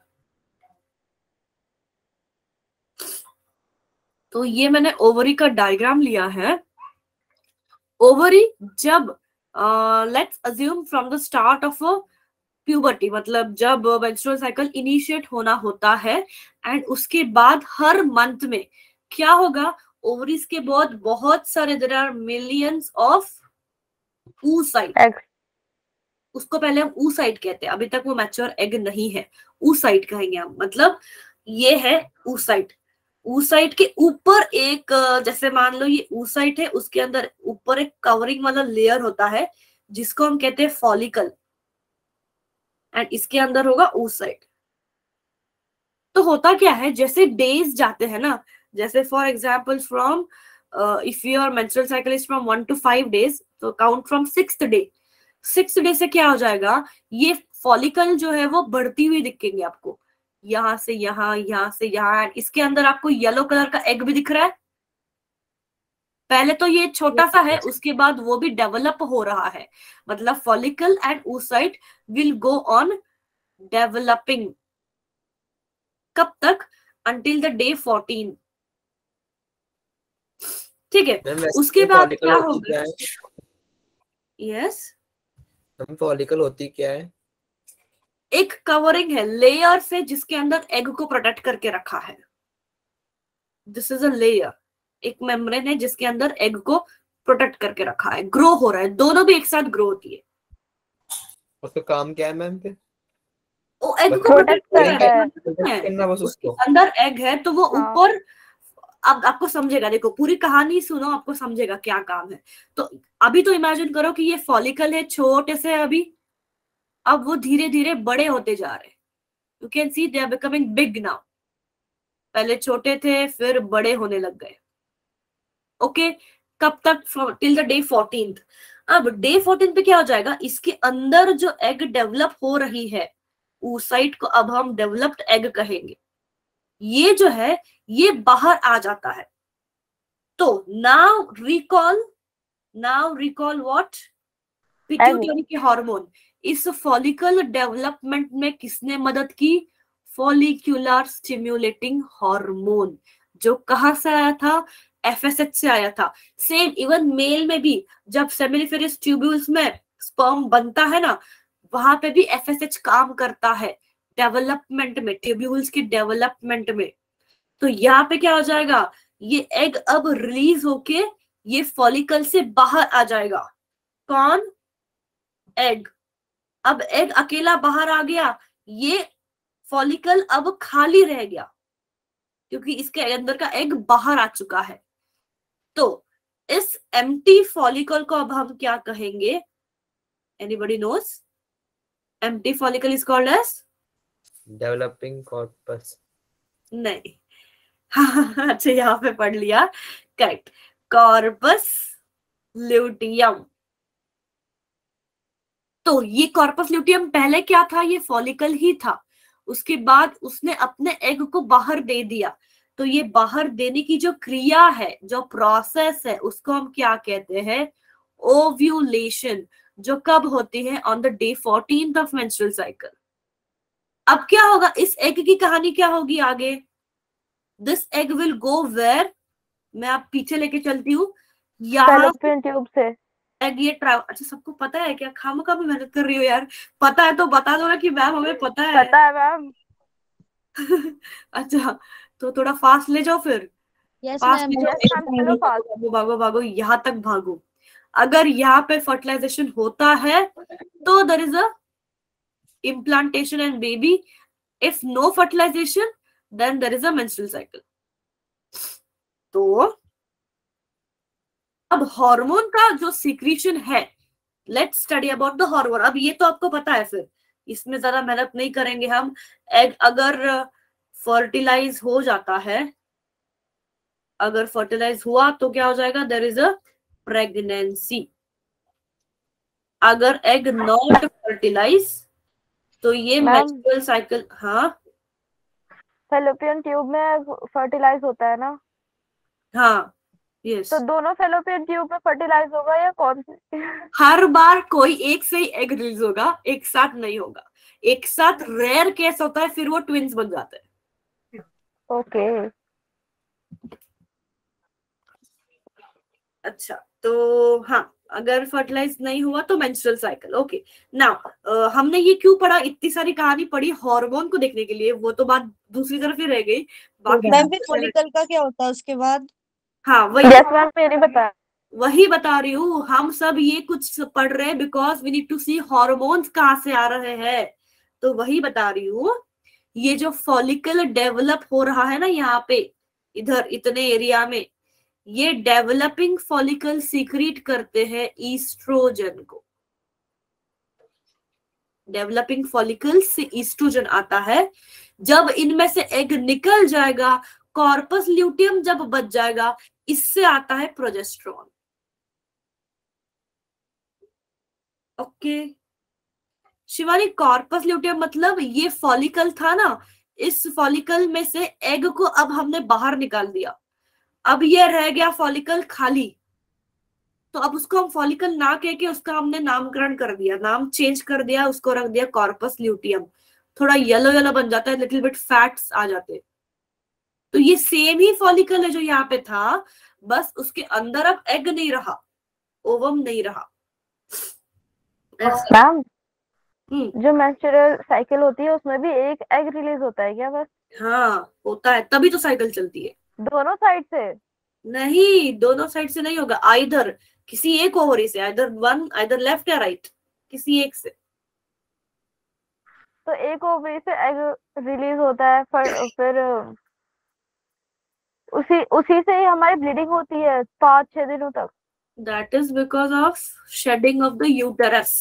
तो ये मैंने ओवरी का डायग्राम लिया है। ओवरी जब let's assume from the start of puberty, मतलब जब मेंस्ट्रुअल साइकिल इनिशिएट होना होता है, एंड उसके बाद हर मंथ में क्या होगा? ओवरीज के बहुत बहुत सारे, there are millions of oocyte। उसको पहले हम oocyte कहते हैं, अभी तक वो मैच्योर एग नहीं है, oocyte कहेंगे हम। मतलब ये है oocyte। oocyte के ऊपर एक, जैसे मान लो ये oocyte है, उसके अंदर ऊपर एक कवरिंग वाला लेयर होता है जिसको हम कहते हैं फॉलिकल, एंड इसके अंदर होगा oocyte। तो होता क्या है, जैसे डेज जाते हैं ना, जैसे for example from if your menstrual cycle is from one to five days, तो count from sixth day. Sixth day से क्या हो जाएगा, ये फॉलिकल जो है वो बढ़ती हुई दिखेंगे आपको, यहां से यहाँ, यहाँ से यहाँ। इसके अंदर आपको येलो कलर का एग भी दिख रहा है। पहले तो ये छोटा सा है, उसके बाद वो भी डेवलप हो रहा है, मतलब follicle and oocyte will go on developing. कब तक? अंटिल द डे फोर्टीन, ठीक है। उसके बाद क्या होगा? यस, फॉलिकल होती क्या है? एक कवरिंग है, लेयर से, जिसके अंदर एग को प्रोटेक्ट करके रखा है। दिस इज अ लेयर, एक मेम्ब्रेन है जिसके अंदर एग को प्रोटेक्ट करके रखा है, ग्रो हो रहा है, दोनों भी एक साथ ग्रो होती है। उसका काम क्या है मैम? पे वो एग को प्रोटेक्ट करना है, उसके अंदर एग है तो वो ऊपर। अब आपको समझेगा, देखो पूरी कहानी सुनो, आपको समझेगा क्या काम है। तो अभी तो इमेजिन करो कि ये फॉलिकल है, छोटे से अभी, अब वो धीरे धीरे बड़े होते जा रहे हैं। You can see they are becoming big now. पहले छोटे थे फिर बड़े होने लग गए। ओके, कब तक? Till the day fourteen. अब डे फोर्टीन पे क्या हो जाएगा, इसके अंदर जो एग डेवलप हो रही है उस साइट को अब हम डेवलप्ड एग कहेंगे। ये जो है ये बाहर आ जाता है। तो now recall, now recall what? Pituitary के हार्मोन। इस फॉलिकल डेवलपमेंट में किसने मदद की? फॉलिक्यूलर स्टिम्युलेटिंग हार्मोन, जो कहां से आया था? एफएसएच से आया था। सेम इवन मेल में भी जब सेमिनिफेरस ट्यूब्यूल्स में स्पर्म बनता है ना, वहां पे भी एफएसएच काम करता है डेवलपमेंट में, ट्यूब्यूल्स की डेवलपमेंट में। तो यहाँ पे क्या हो जाएगा, ये एग अब रिलीज होके ये फॉलिकल से बाहर आ जाएगा। कौन? एग। अब एग अकेला बाहर आ गया, ये फॉलिकल अब खाली रह गया क्योंकि इसके अंदर का एग बाहर आ चुका है। तो इस एम्प्टी फॉलिकल को अब हम क्या कहेंगे? Anybody knows? Empty follicle is called as developing corpus. नहीं। अच्छा, यहाँ पे पढ़ लिया, करेक्ट, कॉर्पस ल्यूटियम। तो ये कॉर्पस ल्यूटियम पहले क्या था? ये फॉलिकल ही था। उसके बाद उसने अपने एग को बाहर दे दिया। तो ये बाहर देने की जो क्रिया है, जो प्रोसेस है, उसको हम क्या कहते हैं? ओव्यूलेशन, जो कब होती है? On the day fourteen of menstrual cycle. अब क्या होगा? इस एग की कहानी क्या होगी आगे? This egg will go where? मैं आप पीछे लेके चलती हूँ। फैलोपियन ट्यूब से एग ये ट्रैवल। अच्छा, सबको पता है क्या? खामखा भी मेहनत कर रही हो यार। पता है तो बता दो ना कि मैम हमें पता है। पता है मैम। अच्छा, तो थोड़ा फास्ट ले जाओ फिर। Yes fast ma'am. ले Yes, ma'am, चलो जाओ, fast। भागो भागो भागो, यहाँ तक भागो। अगर यहाँ पे फर्टिलाइजेशन होता है तो there is a implantation and baby. If no fertilization, then there is a menstrual cycle. तो अब हार्मोन का जो सिक्रीशन है, let's study about the hormone. अब ये तो आपको पता है, फिर इसमें ज्यादा मेहनत नहीं करेंगे हम। एग अगर फर्टिलाइज हो जाता है, अगर फर्टिलाइज हुआ तो क्या हो जाएगा? There is a pregnancy. अगर एग नॉट फर्टिलाइज तो ये मेंस्ट्रुअल साइकिल। हाँ, फैलोपियन ट्यूब में फर्टिलाइज होता है ना? हाँ, यस। तो दोनों फैलोपियन ट्यूब में फर्टिलाइज होगा या कौन सी? हर बार कोई एक से ही एग रिलीज होगा, एक साथ नहीं होगा। एक साथ रेयर केस होता है, फिर वो ट्विंस बन जाते हैं। ओके। अच्छा, तो हाँ, अगर फर्टिलाइज नहीं हुआ तो मेंस्ट्रुअल साइकिल। ओके, नाउ हमने ये क्यों पढ़ा? इतनी सारी कहानी पढ़ी हार्मोन को देखने के लिए, वो तो बात दूसरी तरफ ही रह गई। बाकी मैम फिर फॉलिकल का क्या होता है उसके बाद? हाँ, वही यस मैम, मैंने बताया। वही बता रही हूँ। हम सब ये कुछ पढ़ रहे हैं because we need to see hormones कहाँ से आ रहे हैं। तो वही बता रही हूँ, ये जो फॉलिकल डेवलप हो रहा है ना यहाँ पे, इधर इतने एरिया में, ये डेवलपिंग फॉलिकल सीक्रेट करते हैं ईस्ट्रोजन को। डेवलपिंग फॉलिकल से ईस्ट्रोजन आता है। जब इनमें से एग निकल जाएगा, कॉर्पस ल्यूटियम जब बच जाएगा, इससे आता है progesterone. Okay Shivani, corpus luteum मतलब ये फॉलिकल था ना, इस फॉलिकल में से एग को अब हमने बाहर निकाल दिया। अब ये रह गया फॉलिकल खाली, तो अब उसको हम फॉलिकल ना कह के उसका हमने नामकरण कर दिया, नाम चेंज कर दिया, उसको रख दिया कॉर्पस ल्यूटियम। थोड़ा येलो येलो बन जाता है, लिटिल बिट फैट्स आ जाते हैं। तो ये सेम ही फॉलिकल है जो यहाँ पे था, बस उसके अंदर अब एग नहीं रहा, ओवम नहीं रहा। मैम, जो मेंस्ट्रुअल साइकिल होती है उसमें भी एक एग रिलीज होता है क्या बस? हाँ होता है, तभी तो साइकिल चलती है। दोनों साइड से? नहीं, दोनों साइड से नहीं होगा, आइदर किसी एक ओवरी से, आइदर वन, आइदर लेफ्ट या राइट, किसी एक से। तो एक ओवरी से एग रिलीज होता है, फिर फिर उसी उसी से ही हमारी ब्लीडिंग होती है पाँच छह दिनों तक। That is because of shedding of the uterus.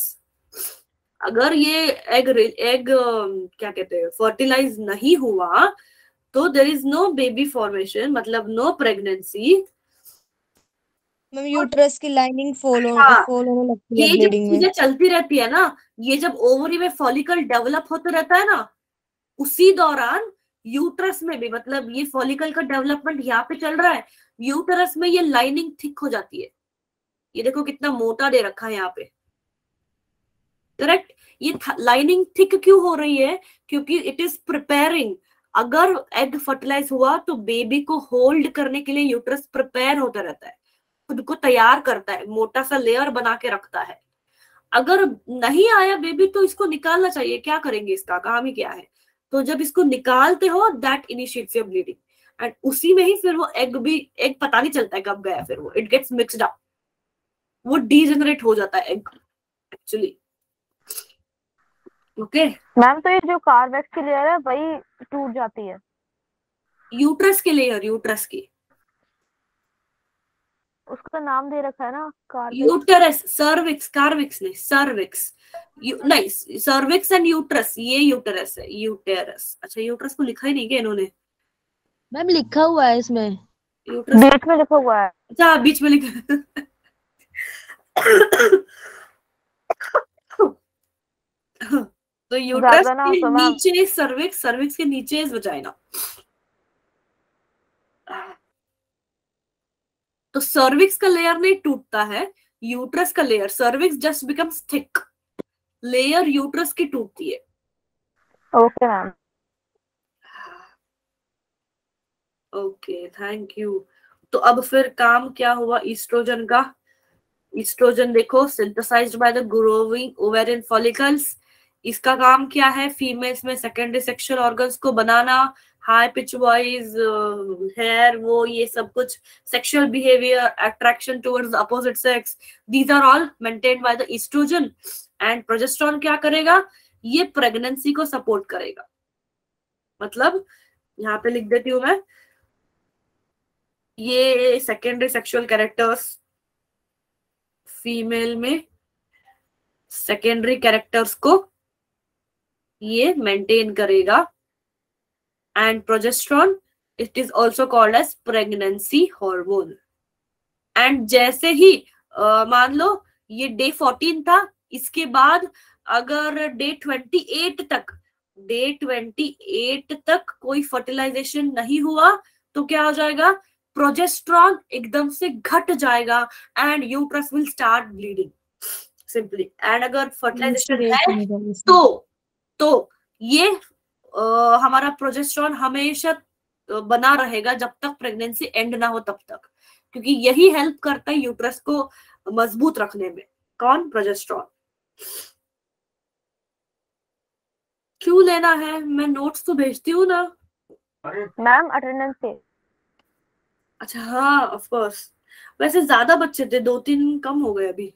अगर ये एग एग क्या कहते हैं फर्टिलाइज नहीं हुआ तो there is no baby formation, मतलब नो प्रेगनेंसी। मैम यूट्रस की लाइनिंग फॉल हाँ, फॉल होने लगती है ये जब ब्लीडिंग में। चीजें चलती रहती है ना, ये जब ओवरी में फॉलिकल डेवलप होता रहता है ना, उसी दौरान यूट्रस में भी, मतलब ये फॉलिकल का डेवलपमेंट यहाँ पे चल रहा है, यूट्रस में ये लाइनिंग थिक हो जाती है। ये देखो कितना मोटा दे रखा है यहाँ पे, करेक्ट। ये लाइनिंग थिक क्यों हो रही है? क्योंकि इट इज प्रिपेयरिंग, अगर एग फर्टिलाइज हुआ तो बेबी को होल्ड करने के लिए यूट्रस प्रिपेयर होता रहता है, खुद को तैयार करता है, मोटा सा लेयर बना के रखता है। अगर नहीं आया बेबी तो इसको निकालना चाहिए, क्या करेंगे, इसका काम ही क्या है? तो जब इसको निकालते हो that initiates your bleeding, and उसी में ही फिर वो एग भी, एग पता नहीं चलता है कब गया, फिर वो इट गेट्स मिक्सड अप, वो डीजेनरेट हो जाता है एग एक्चुअली। ओके मैम, तो ये जो कार्बेक्स की लेयर है वही टूट जाती है? यूट्रस के लेयर, यूट्रस की, उसका नाम दे रखा है ना कार्बेक्स। यूटरस, सर्विक्स, कार्विक्स नहीं, सर्विक्स, नहीं, सर्विक्स एंड यूट्रस, ये यूटरस है, यूटेरस। अच्छा, यूट्रस को लिखा ही नहीं क्या इन्होंने? मैम लिखा हुआ है इसमें, यूट्रस बीच में लिखा हुआ है। अच्छा, बीच में लिखा तो यूट्रस ज्यादा ना के तो मैम नीचे सर्विक्स, सर्विक्स के नीचे वजाइना। तो सर्विक्स का लेयर नहीं टूटता है, यूट्रस का layer, cervix just becomes thick, layer uterus की टूटती है। Okay ma'am. Okay, thank you. तो अब फिर काम क्या हुआ ईस्ट्रोजन का? ईस्ट्रोजन देखो, synthesised by the growing ovarian follicles. इसका काम क्या है? फीमेल्स में सेकेंडरी सेक्सुअल ऑर्गन्स को बनाना, हाई पिच वॉइस, हेयर, वो ये सब कुछ, sexual behaviour, attraction towards the opposite sex, these are all maintained by the estrogen. And progesterone क्या करेगा? ये प्रेगनेंसी को सपोर्ट करेगा। मतलब यहाँ पे लिख देती हूं मैं, ये सेकेंडरी सेक्सुअल कैरेक्टर्स, फीमेल में सेकेंडरी कैरेक्टर्स को ये मेंटेन करेगा। And progesterone, it is also called as pregnancy hormone. And जैसे ही uh, मान लो ये डे फोर्टीन था, इसके बाद अगर डे ट्वेंटी एट तक डे ट्वेंटी एट तक कोई फर्टिलाइजेशन नहीं हुआ तो क्या हो जाएगा? प्रोजेस्टेरॉन एकदम से घट जाएगा and uterus will start bleeding simply. And अगर फर्टिलाइजेशन है तो तो ये आ, हमारा प्रोजेस्टेरॉन हमेशा बना रहेगा जब तक प्रेगनेंसी एंड ना हो तब तक, क्योंकि यही हेल्प करता है यूट्रस को मजबूत रखने में। कौन? प्रोजेस्टेरॉन। क्यों लेना है? मैं नोट्स तो भेजती हूँ ना मैम, अटेंडेंस पे। अच्छा हाँ, ऑफ कोर्स। वैसे ज्यादा बच्चे थे, दो तीन कम हो गए अभी।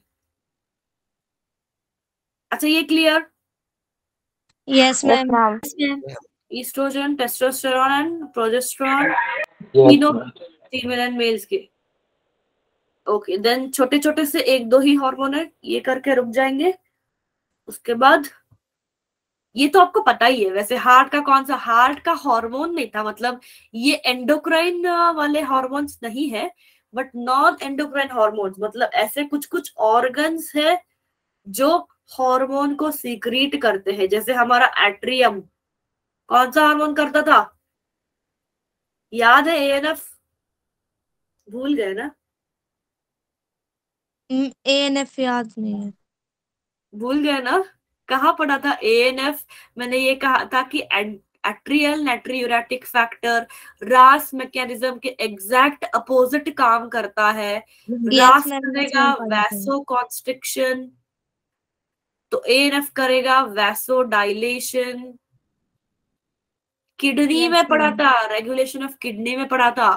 अच्छा, ये clear? Yes ma'am. Estrogen, testosterone and progesterone, Yes, तीनों ma'am. फीमेल एंड मेल्स के। ओके, देन छोटे छोटे से एक दो ही हार्मोन है, ये करके रुक जाएंगे। उसके बाद ये तो आपको पता ही है वैसे, हार्ट का कौन सा, हार्ट का हार्मोन नहीं था, मतलब ये एंडोक्राइन वाले हार्मोन्स नहीं है, बट नॉन एंडोक्राइन हार्मोन्स, मतलब ऐसे कुछ कुछ ऑर्गन्स है जो हार्मोन को सीक्रेट करते हैं। जैसे हमारा एट्रियम कौन सा हार्मोन करता था? याद है? एएनएफ, भूल गए ना? एएनएफ याद नहीं है। भूल गए ना? कहाँ पढ़ा था एएनएफ? मैंने ये कहा था कि atrial natriuretic factor RAS mechanism के एग्जैक्ट अपोजिट काम करता है। रास करेगा वैसो कॉन्स्ट्रिक्शन, तो एएनएफ करेगा वैसो डायलेशन। किडनी में पढ़ा था, रेगुलेशन ऑफ किडनी में पढ़ा था,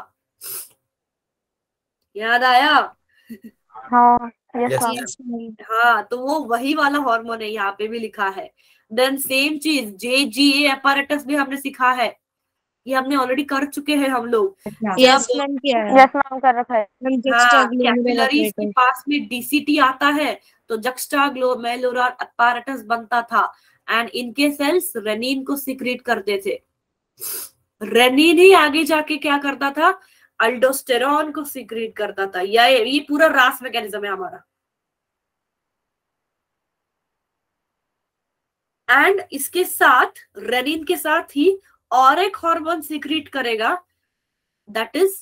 याद आया? हाँ, यस Yes, मैम। ma'am. हाँ, तो वो वही वाला हार्मोन है, यहाँ पे भी लिखा है। देन सेम चीज जे जी ए अपैरेटस भी हमने सीखा है, ये हमने ऑलरेडी कर चुके हैं हम लोग। यस मैम किया है। यस मैम, कर रखा है। हाँ, कैपिलरीज के पास में डीसीटी आता है तो जक्स्टाग्लोमेरुलर अपैरेटस बनता था, एंड इनके सेल्स रेनिन को सीक्रेट करते थे। रेनिन ही आगे जाके क्या करता था, अल्डोस्टेरॉन को सीक्रेट करता था। या ये, ये पूरा रास मैकेनिज्म है हमारा। एंड इसके साथ, रेनिन के साथ ही और एक हार्मोन सीक्रेट करेगा, दैट इज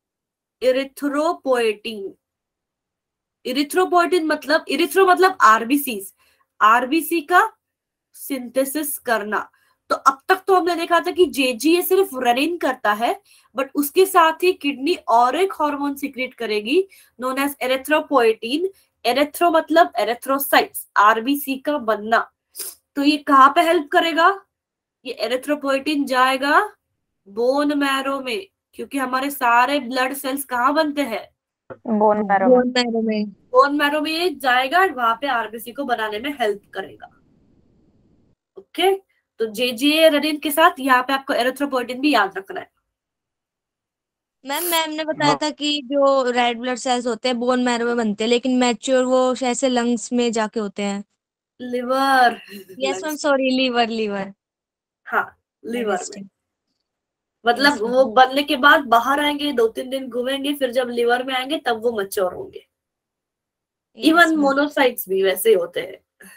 इरिथ्रोपोएटिन। इरिथ्रोपोएटिन मतलब, इरिथ्रो मतलब आरबीसी, आरबीसी का सिंथेसिस करना। तो अब तक तो हमने देखा था कि जेजीए सिर्फ रेनिन करता है, बट उसके साथ ही किडनी और एक हार्मोन सीक्रेट करेगी नोन एज एरिथ्रोपोएटिन। एरिथ्रो मतलब एरिथ्रोसाइट्स, आरबीसी का बनना। तो ये कहाँ पे हेल्प करेगा, ये एरिथ्रोपोएटिन जाएगा बोन मैरो में, क्योंकि हमारे सारे ब्लड सेल्स कहाँ बनते हैं, बोन मैरो में। बोन मैरो में। बोन मैरो में ये जाएगा, वहां पे आरबीसी को बनाने में हेल्प करेगा। ओके, तो जेजीए रेनिन के साथ यहाँ पे आपको एरिथ्रोपोएटिन भी याद रखना है। मैम मैम ने बताया था कि जो रेड ब्लड सेल्स होते हैं बोन मैरो में बनते हैं, लेकिन मैच्योर वो शायद से लंग्स में जाके होते हैं। Liver, yes ma'am, sorry, liver liver हाँ लिवर में। Yes, मतलब ma'am. वो बनने के बाद बाहर आएंगे, दो तीन दिन घूमेंगे, फिर जब लिवर में आएंगे तब वो मैच्योर होंगे। Even ma'am. मोनोसाइट्स भी वैसे ही होते हैं,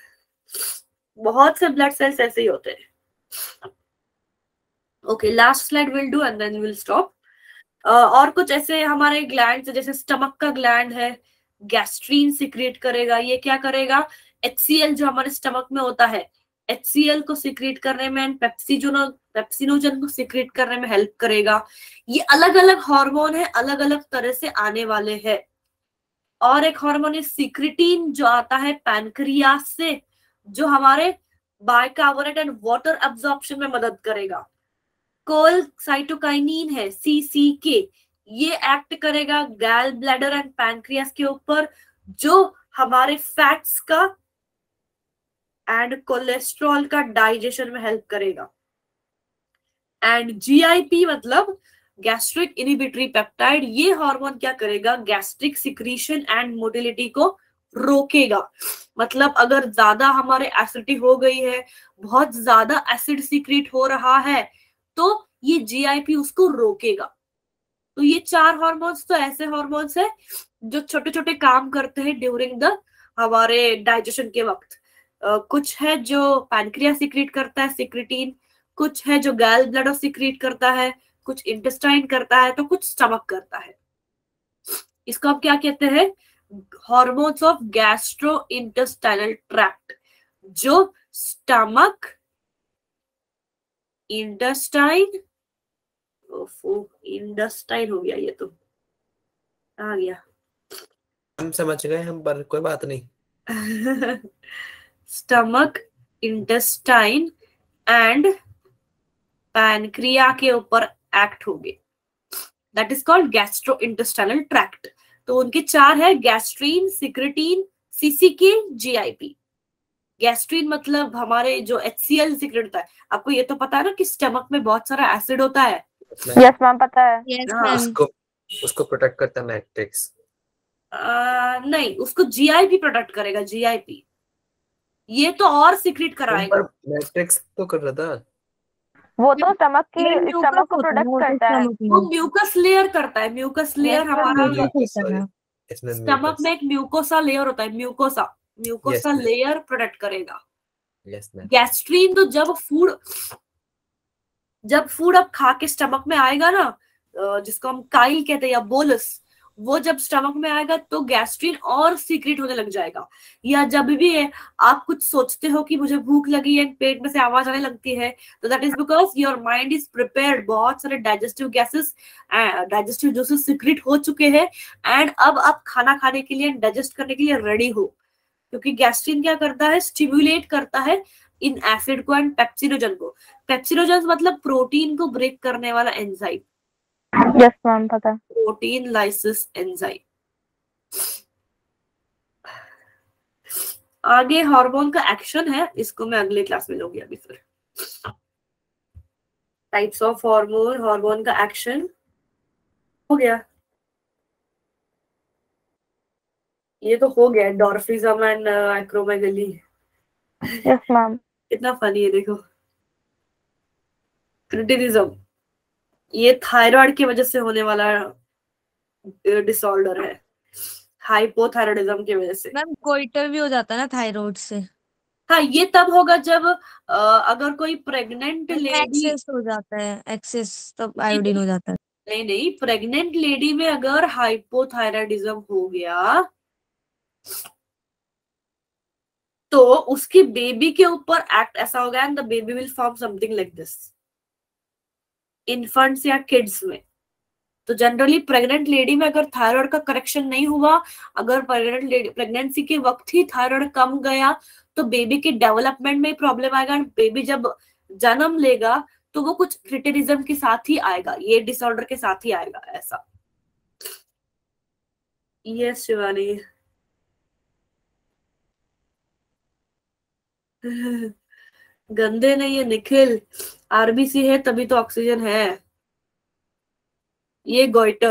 बहुत से ब्लड सेल्स ऐसे ही होते हैं। Okay, last slide will do and then will stop. और कुछ ऐसे हमारे ग्लैंड, जैसे स्टमक का ग्लैंड है, गैस्ट्रीन सिक्रेट करेगा। ये क्या करेगा, एचसीएल जो हमारे स्टमक में होता है, एचसीएल को सिक्रेट करने में एंड पेप्सिजोन पेप्सिनोजन को सिक्रेट करने में हेल्प करेगा। ये अलग अलग हार्मोन है, अलग अलग तरह से आने वाले हैं। और एक हार्मोन है सिक्रिटीन, जो आता है पैनक्रियास से, जो हमारे बाइकार्बोनेट एंड वाटर एब्जॉर्प्शन में मदद करेगा। कोल साइटोकाइनिन है, सीसीके, ये एक्ट करेगा गैल ब्लैडर एंड पैनक्रियास के ऊपर, जो हमारे फैट्स का एंड कोलेस्ट्रॉल का डाइजेशन में हेल्प करेगा। एंड जीआईपी मतलब गैस्ट्रिक इनहिबिटरी पेप्टाइड, ये हार्मोन क्या करेगा, गैस्ट्रिक सिक्रीशन एंड मोटिलिटी को रोकेगा। मतलब अगर ज्यादा हमारे एसिडिटी हो गई है, बहुत ज्यादा एसिड सीक्रेट हो रहा है, तो ये जीआईपी उसको रोकेगा। तो ये चार हार्मोन्स तो ऐसे हार्मोन्स है जो छोटे छोटे काम करते हैं ड्यूरिंग द हमारे डाइजेशन के वक्त। uh, कुछ है जो पैनक्रियास सीक्रेट करता है सिक्रिटीन, कुछ है जो गैल ब्लैडर सीक्रेट करता है, कुछ इंटेस्टाइन करता है, तो कुछ स्टमक करता है। इसको आप क्या कहते हैं, hormones of gastrointestinal tract, जो स्टमक, इंटेस्टाइन, इंटेस्टाइन हो गया, ये तो आ गया, हम समझ गए हम, पर कोई बात नहीं। स्टमक, इंटेस्टाइन एंड पैनक्रिया के ऊपर एक्ट होंगे, that is called gastrointestinal tract. तो उनके चार है, gastrin, secretin, CCK, GIP. Gastrin मतलब हमारे जो एचसीएल सीक्रेट होता है, आपको ये तो पता है ना कि स्टमक में बहुत सारा एसिड होता है। यस मैम, पता है। Yes, हाँ। ma'am. उसको उसको प्रोटेक्ट करता है मैट्रिक्स। आ, नहीं, उसको जीआईपी प्रोटेक्ट करेगा, जीआईपी। ये तो और सीक्रेट कराएगा। मैट्रिक्स तो कर रहा था, वो तो स्टमक की ये mucus स्टमक को होता है, प्रोटेक्ट वो तो करता है। stomach वो में। म्यूकस लेयर करता है, म्यूकस लेयर Yes, हमारा ma'am. mucus होता है। इसमें स्टमक mucus। में एक म्यूकोसा लेयर होता है, mucosa, mucosa ma'am. Layer protect करेगा। Yes ma'am. गैस्ट्रीन तो जब फूड जब फूड अब खा के स्टमक में आएगा ना, जिसको हम काइल कहते हैं या बोलस, वो जब स्टमक में आएगा तो गैस्ट्रीन और सीक्रेट होने लग जाएगा। या जब भी है आप कुछ सोचते हो कि मुझे भूख लगी है, पेट में से आवाज आने लगती है, तो that is because your mind is prepared, बहुत सारे digestive gases, digestive juices secrete हो चुके हैं, एंड अब आप खाना खाने के लिए, डाइजेस्ट करने के लिए रेडी हो। क्योंकि गैस्ट्रीन क्या करता है, स्टिमुलेट करता है इन एसिड को एंड पेप्सिनोजन को। पेप्सिनोजन मतलब प्रोटीन को ब्रेक करने वाला एंजाइम, यस मैम, पता है। Protein lysis enzyme. आगे हार्मोन का एक्शन है, इसको मैं अगले क्लास में लूंगी। अभी फिर टाइप्स ऑफ हार्मोन, हार्मोन का एक्शन हो गया, ये तो हो गया, dwarfism and acromegaly. Yes ma'am. कितना फनी है देखो, क्रिटिनिज्म, ये थायराइड की वजह से होने वाला डिसऑर्डर है, हाइपोथायराइडिज्म की वजह से। मैम गोइटर भी हो जाता है ना थायराइड से? हाँ, ये तब होगा जब अ, अगर कोई प्रेग्नेंट लेडी, एक्सेस हो जाता है, एक्सेस तब आयोडीन हो जाता है। नहीं नहीं, प्रेग्नेंट लेडी में अगर हाइपोथायराइडिज्म हो गया तो उसकी बेबी के ऊपर एक्ट ऐसा होगा and the baby will form something like this infants या किड्स में। तो जनरली प्रेग्नेंट लेडी में अगर थायराइड का करेक्शन नहीं हुआ, अगर प्रेग्नेंट लेडी प्रेगनेंसी के वक्त ही थायराइड कम गया तो बेबी के डेवलपमेंट में प्रॉब्लम आएगा एंड बेबी जब जन्म लेगा तो वो कुछ क्रिटिनिज्म के साथ ही आएगा, ये डिसऑर्डर के साथ ही आएगा ऐसा। यस शिवानी। गंदे नहीं है निखिल, आरबीसी है तभी तो ऑक्सीजन है। ये गोइटर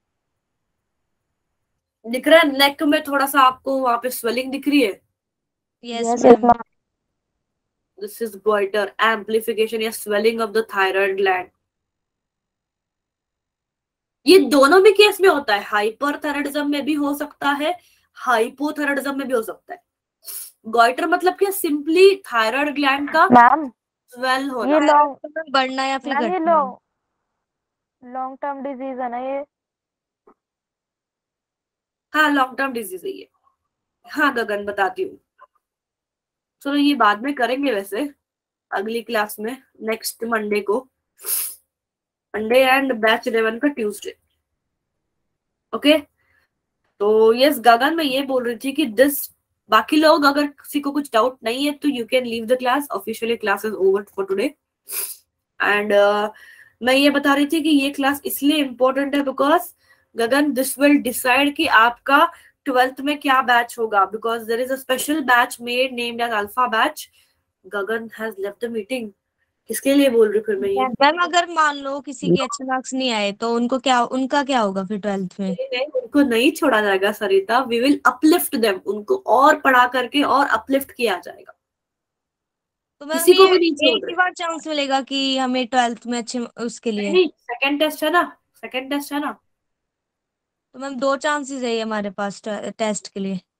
दिख रहा है, नेक में थोड़ा सा आपको वहां पे स्वेलिंग दिख रही है। Yes yes ma'am. ma'am. This is goitre, amplification या swelling of the thyroid gland. ये दोनों भी केस में होता है, हाइपरथायराइडिज्म में भी हो सकता है, हाइपोथायराइडिज्म में भी हो सकता है। गोइटर मतलब क्या, सिंपली थायराइड ग्लैंड का मैम स्वेल होना। ये लॉन्ग बढ़ना या फिर मैम ये घटना? लॉन्ग लॉन्ग टर्म डिजीज है ना ये? हाँ लॉन्ग टर्म डिजीज है ये। हाँ गगन बताती हूँ, चलो ये बाद में करेंगे वैसे अगली क्लास में, नेक्स्ट मंडे को, मंडे एंड बैच इलेवन का ट्यूसडे। ओके तो यस गगन मैं ये बोल रही थी कि दिस, बाकी लोग अगर किसी को कुछ डाउट नहीं है तो you can leave the class, officially class is over for today. And मैं ये बता रही थी कि ये क्लास इसलिए इम्पोर्टेंट है because Gagan this will decide कि आपका ट्वेल्थ में क्या बैच होगा, because there is a special batch made named as alpha batch. Gagan has left the meeting. किसके लिए बोल रही हूँ फिर मैं ये? मैम अगर मान लो किसी के अच्छे मार्क्स नहीं आए तो उनको क्या, उनका क्या होगा फिर ट्वेल्थ में? नहीं, नहीं, उनको नहीं छोड़ा जाएगा Sarita, we will uplift them, उनको और पढ़ा करके और अपलिफ्ट किया जाएगा। तो मैम किसी को ये भी नहीं छोड़ एक रहे। ही बार चांस मिलेगा कि हमें ट्वेल्थ में अच्छे उसके लिए? नहीं, सेकंड टेस्ट है ना, सेकंड टेस्ट है ना। तो मैम दो चांसेस है हमारे पास टेस्ट के लिए।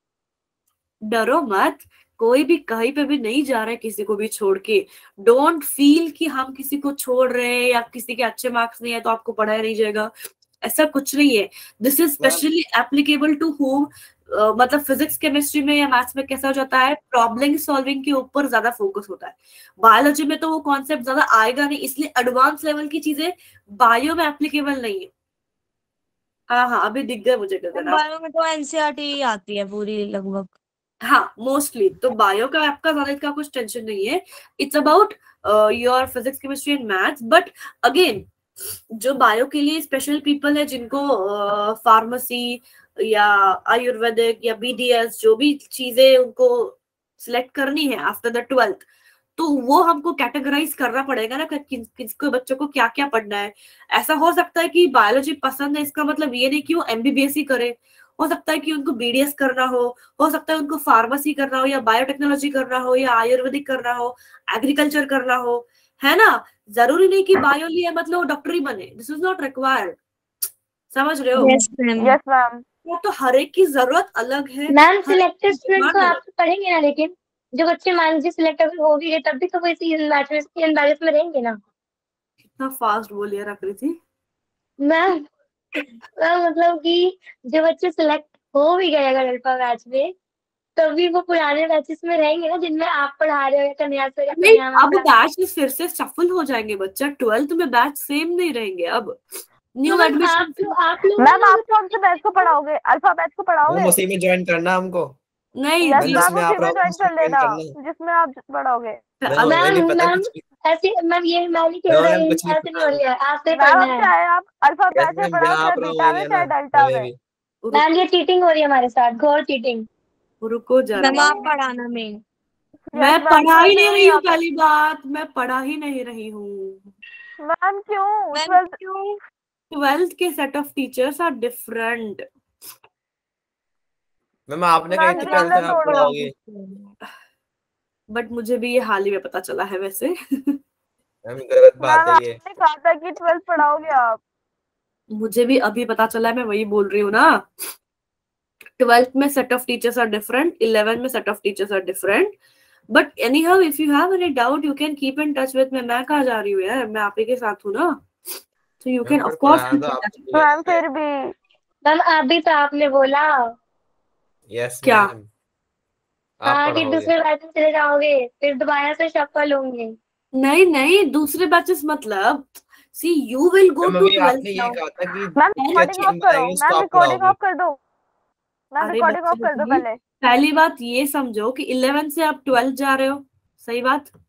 डरो मत, कोई भी कहीं पे भी नहीं जा रहा है किसी को भी छोड़ के। डोंट फील कि हम किसी को छोड़ रहे हैं या किसी के अच्छे मार्क्स नहीं है तो आपको पढ़ाया नहीं जाएगा, ऐसा कुछ नहीं है। This is specially applicable to home, मतलब फिजिक्स केमिस्ट्री में या मैथ्स में कैसा हो जाता है, प्रॉब्लम सॉल्विंग के ऊपर ज्यादा फोकस होता है। बायोलॉजी में तो वो कॉन्सेप्ट ज्यादा आएगा नहीं, इसलिए एडवांस लेवल की चीजें बायो में एप्लीकेबल नहीं है। हाँ हाँ अभी दिख गए मुझे गगन। बायो में तो एनसीईआरटी आती है पूरी लगभग। हाँ मोस्टली तो बायो का आपका ज्यादा इतना कुछ टेंशन नहीं है, it's about your physics chemistry and maths. But again जो बायो के लिए स्पेशल पीपल है जिनको फार्मेसी uh, या आयुर्वेदिक या बीडीएस जो भी चीजें उनको सिलेक्ट करनी है आफ्टर द ट्वेल्थ, तो वो हमको कैटेगराइज करना पड़ेगा ना कि किस किसको बच्चों को क्या क्या पढ़ना है। ऐसा हो सकता है कि बायोलॉजी पसंद है, इसका मतलब ये नहीं कि वो एमबीबीएस ही करे, हो सकता है कि उनको बीडीएस करना हो हो सकता है उनको फार्मेसी करना हो या बायोटेक्नोलॉजी करना हो या आयुर्वेदिक करना हो, एग्रीकल्चर करना हो, है ना। जरूरी नहीं कि बायो लिया मतलब डॉक्टर ही बने, दिस इज नॉट रिक्वायर्ड, समझ रहे हो? Yes ma'am. Yes ma'am. तो हर एक की जरूरत अलग है। मैम हर एक की सिलेक्टेड स्टूडेंट तो डिमांड आप पढ़ेंगे ना, लेकिन जो बच्चे मान लीजिए सिलेक्ट अगर हो भी गए तब भी तो वो इसी बैच में इन बैचेस में रहेंगे ना। कितना फास्ट बोलिए रख रही थी मैम मैम मतलब कि जो बच्चे सिलेक्ट हो भी गए अगर अल्फा बैच में तभी वो पुराने बैचेस में रहेंगे ना जिनमें आप पढ़ा रहे हो या कन्या से या नहीं, कन्या में अब पढ़ा रहे हो। बैच फिर से सफल हो जाएंगे बच्चा, ट्वेल्थ में बैच सेम नहीं रहेंगे अब, तो न्यू मैम एडमिशन। आप लोग आप लोग मैम आप कौन से बैच को पढ़ाओगे? अल्फा बैच को पढ़ाओगे? मैम उसी में ज्वाइन करना हमको। नहीं यस जी, मैम जिसमें उसी आप में रहो ज्वाइन उसमें कर ज्वाइन लेना करना। जिसमें आप पढ़ोगे। मैम अब हमें नहीं मैम पता मैम कुछ भी। ऐसे मैम ये मैं नहीं कह मैम रही हमें कुछ नहीं ऐसे नहीं पता। हो रही है, आपसे मैम पढ़ना अब है। चाहे आप अल्फा यस बैच में मैम पढ़ाओ, जहाँ चाहे आप बीटा में, रहोगे चाहे ना डेल्टा हमें में। भी। मैम ये चीटिंग हो रही है हमारे साथ, घोर चीटिंग। रुको जरा, मैम आप पढ़ाना मेन। मैं यस मैम पढ़ा ही समझ नहीं रही रही हूँ हूँ, यहाँ पे। पहली बात मैं पढ़ा ही नहीं रही हूँ। मैम क्यों? मैम ट्वेल्थ क्यों? ट्वेल्थ के set of teachers are different. Ma'am आपने कही मैम थी मैम ट्वेल्थ सिमिलर में आप आप थोड़ी पढ़ाओगे। होगी। बट मुझे भी ये हाल ही में पता चला है वैसे। मैम गलत बात मैम है ये। आपने कहा था कि ट्वेल्थ पढ़ाओगे आप। मुझे भी अभी पता चला है, मैं वही बोल रही हूँ ना। ट्वेल्थ में set of teachers are different, eleven में set of teachers are different, but anyhow if you have any doubt you can keep in touch with me. मैं कहाँ जा रही हूँ यार, मैं आप ही के साथ हूँ ना, so you can ma'am of पर course पढ़ाना keep तो in आप touch. मैम फिर भी मैम अभी तो आपने बोला यस क्या? मैम आप हाँ कि पढ़ाओगे। दूसरे बैच में चले जाओगे, फिर दोबारा से शफल होंगे। नहीं नहीं, दूसरे बैचेस मतलब see you will go ma'am to अभी ट्वेल्थ आपने ये नाउ। कहा था कि मैम क्या रिकॉर्डिंग ऑफ चेंज करो, आएंगे उसको मैम आप रिकॉर्डिंग पढ़ाओगे। ऑफ कर दो, मैम अरे रिकॉर्डिंग ऑफ बच्चे कर दो जी, पहले। पहली बात ये समझो कि इलेवन से आप ट्वेल्थ जा रहे हो, सही बात।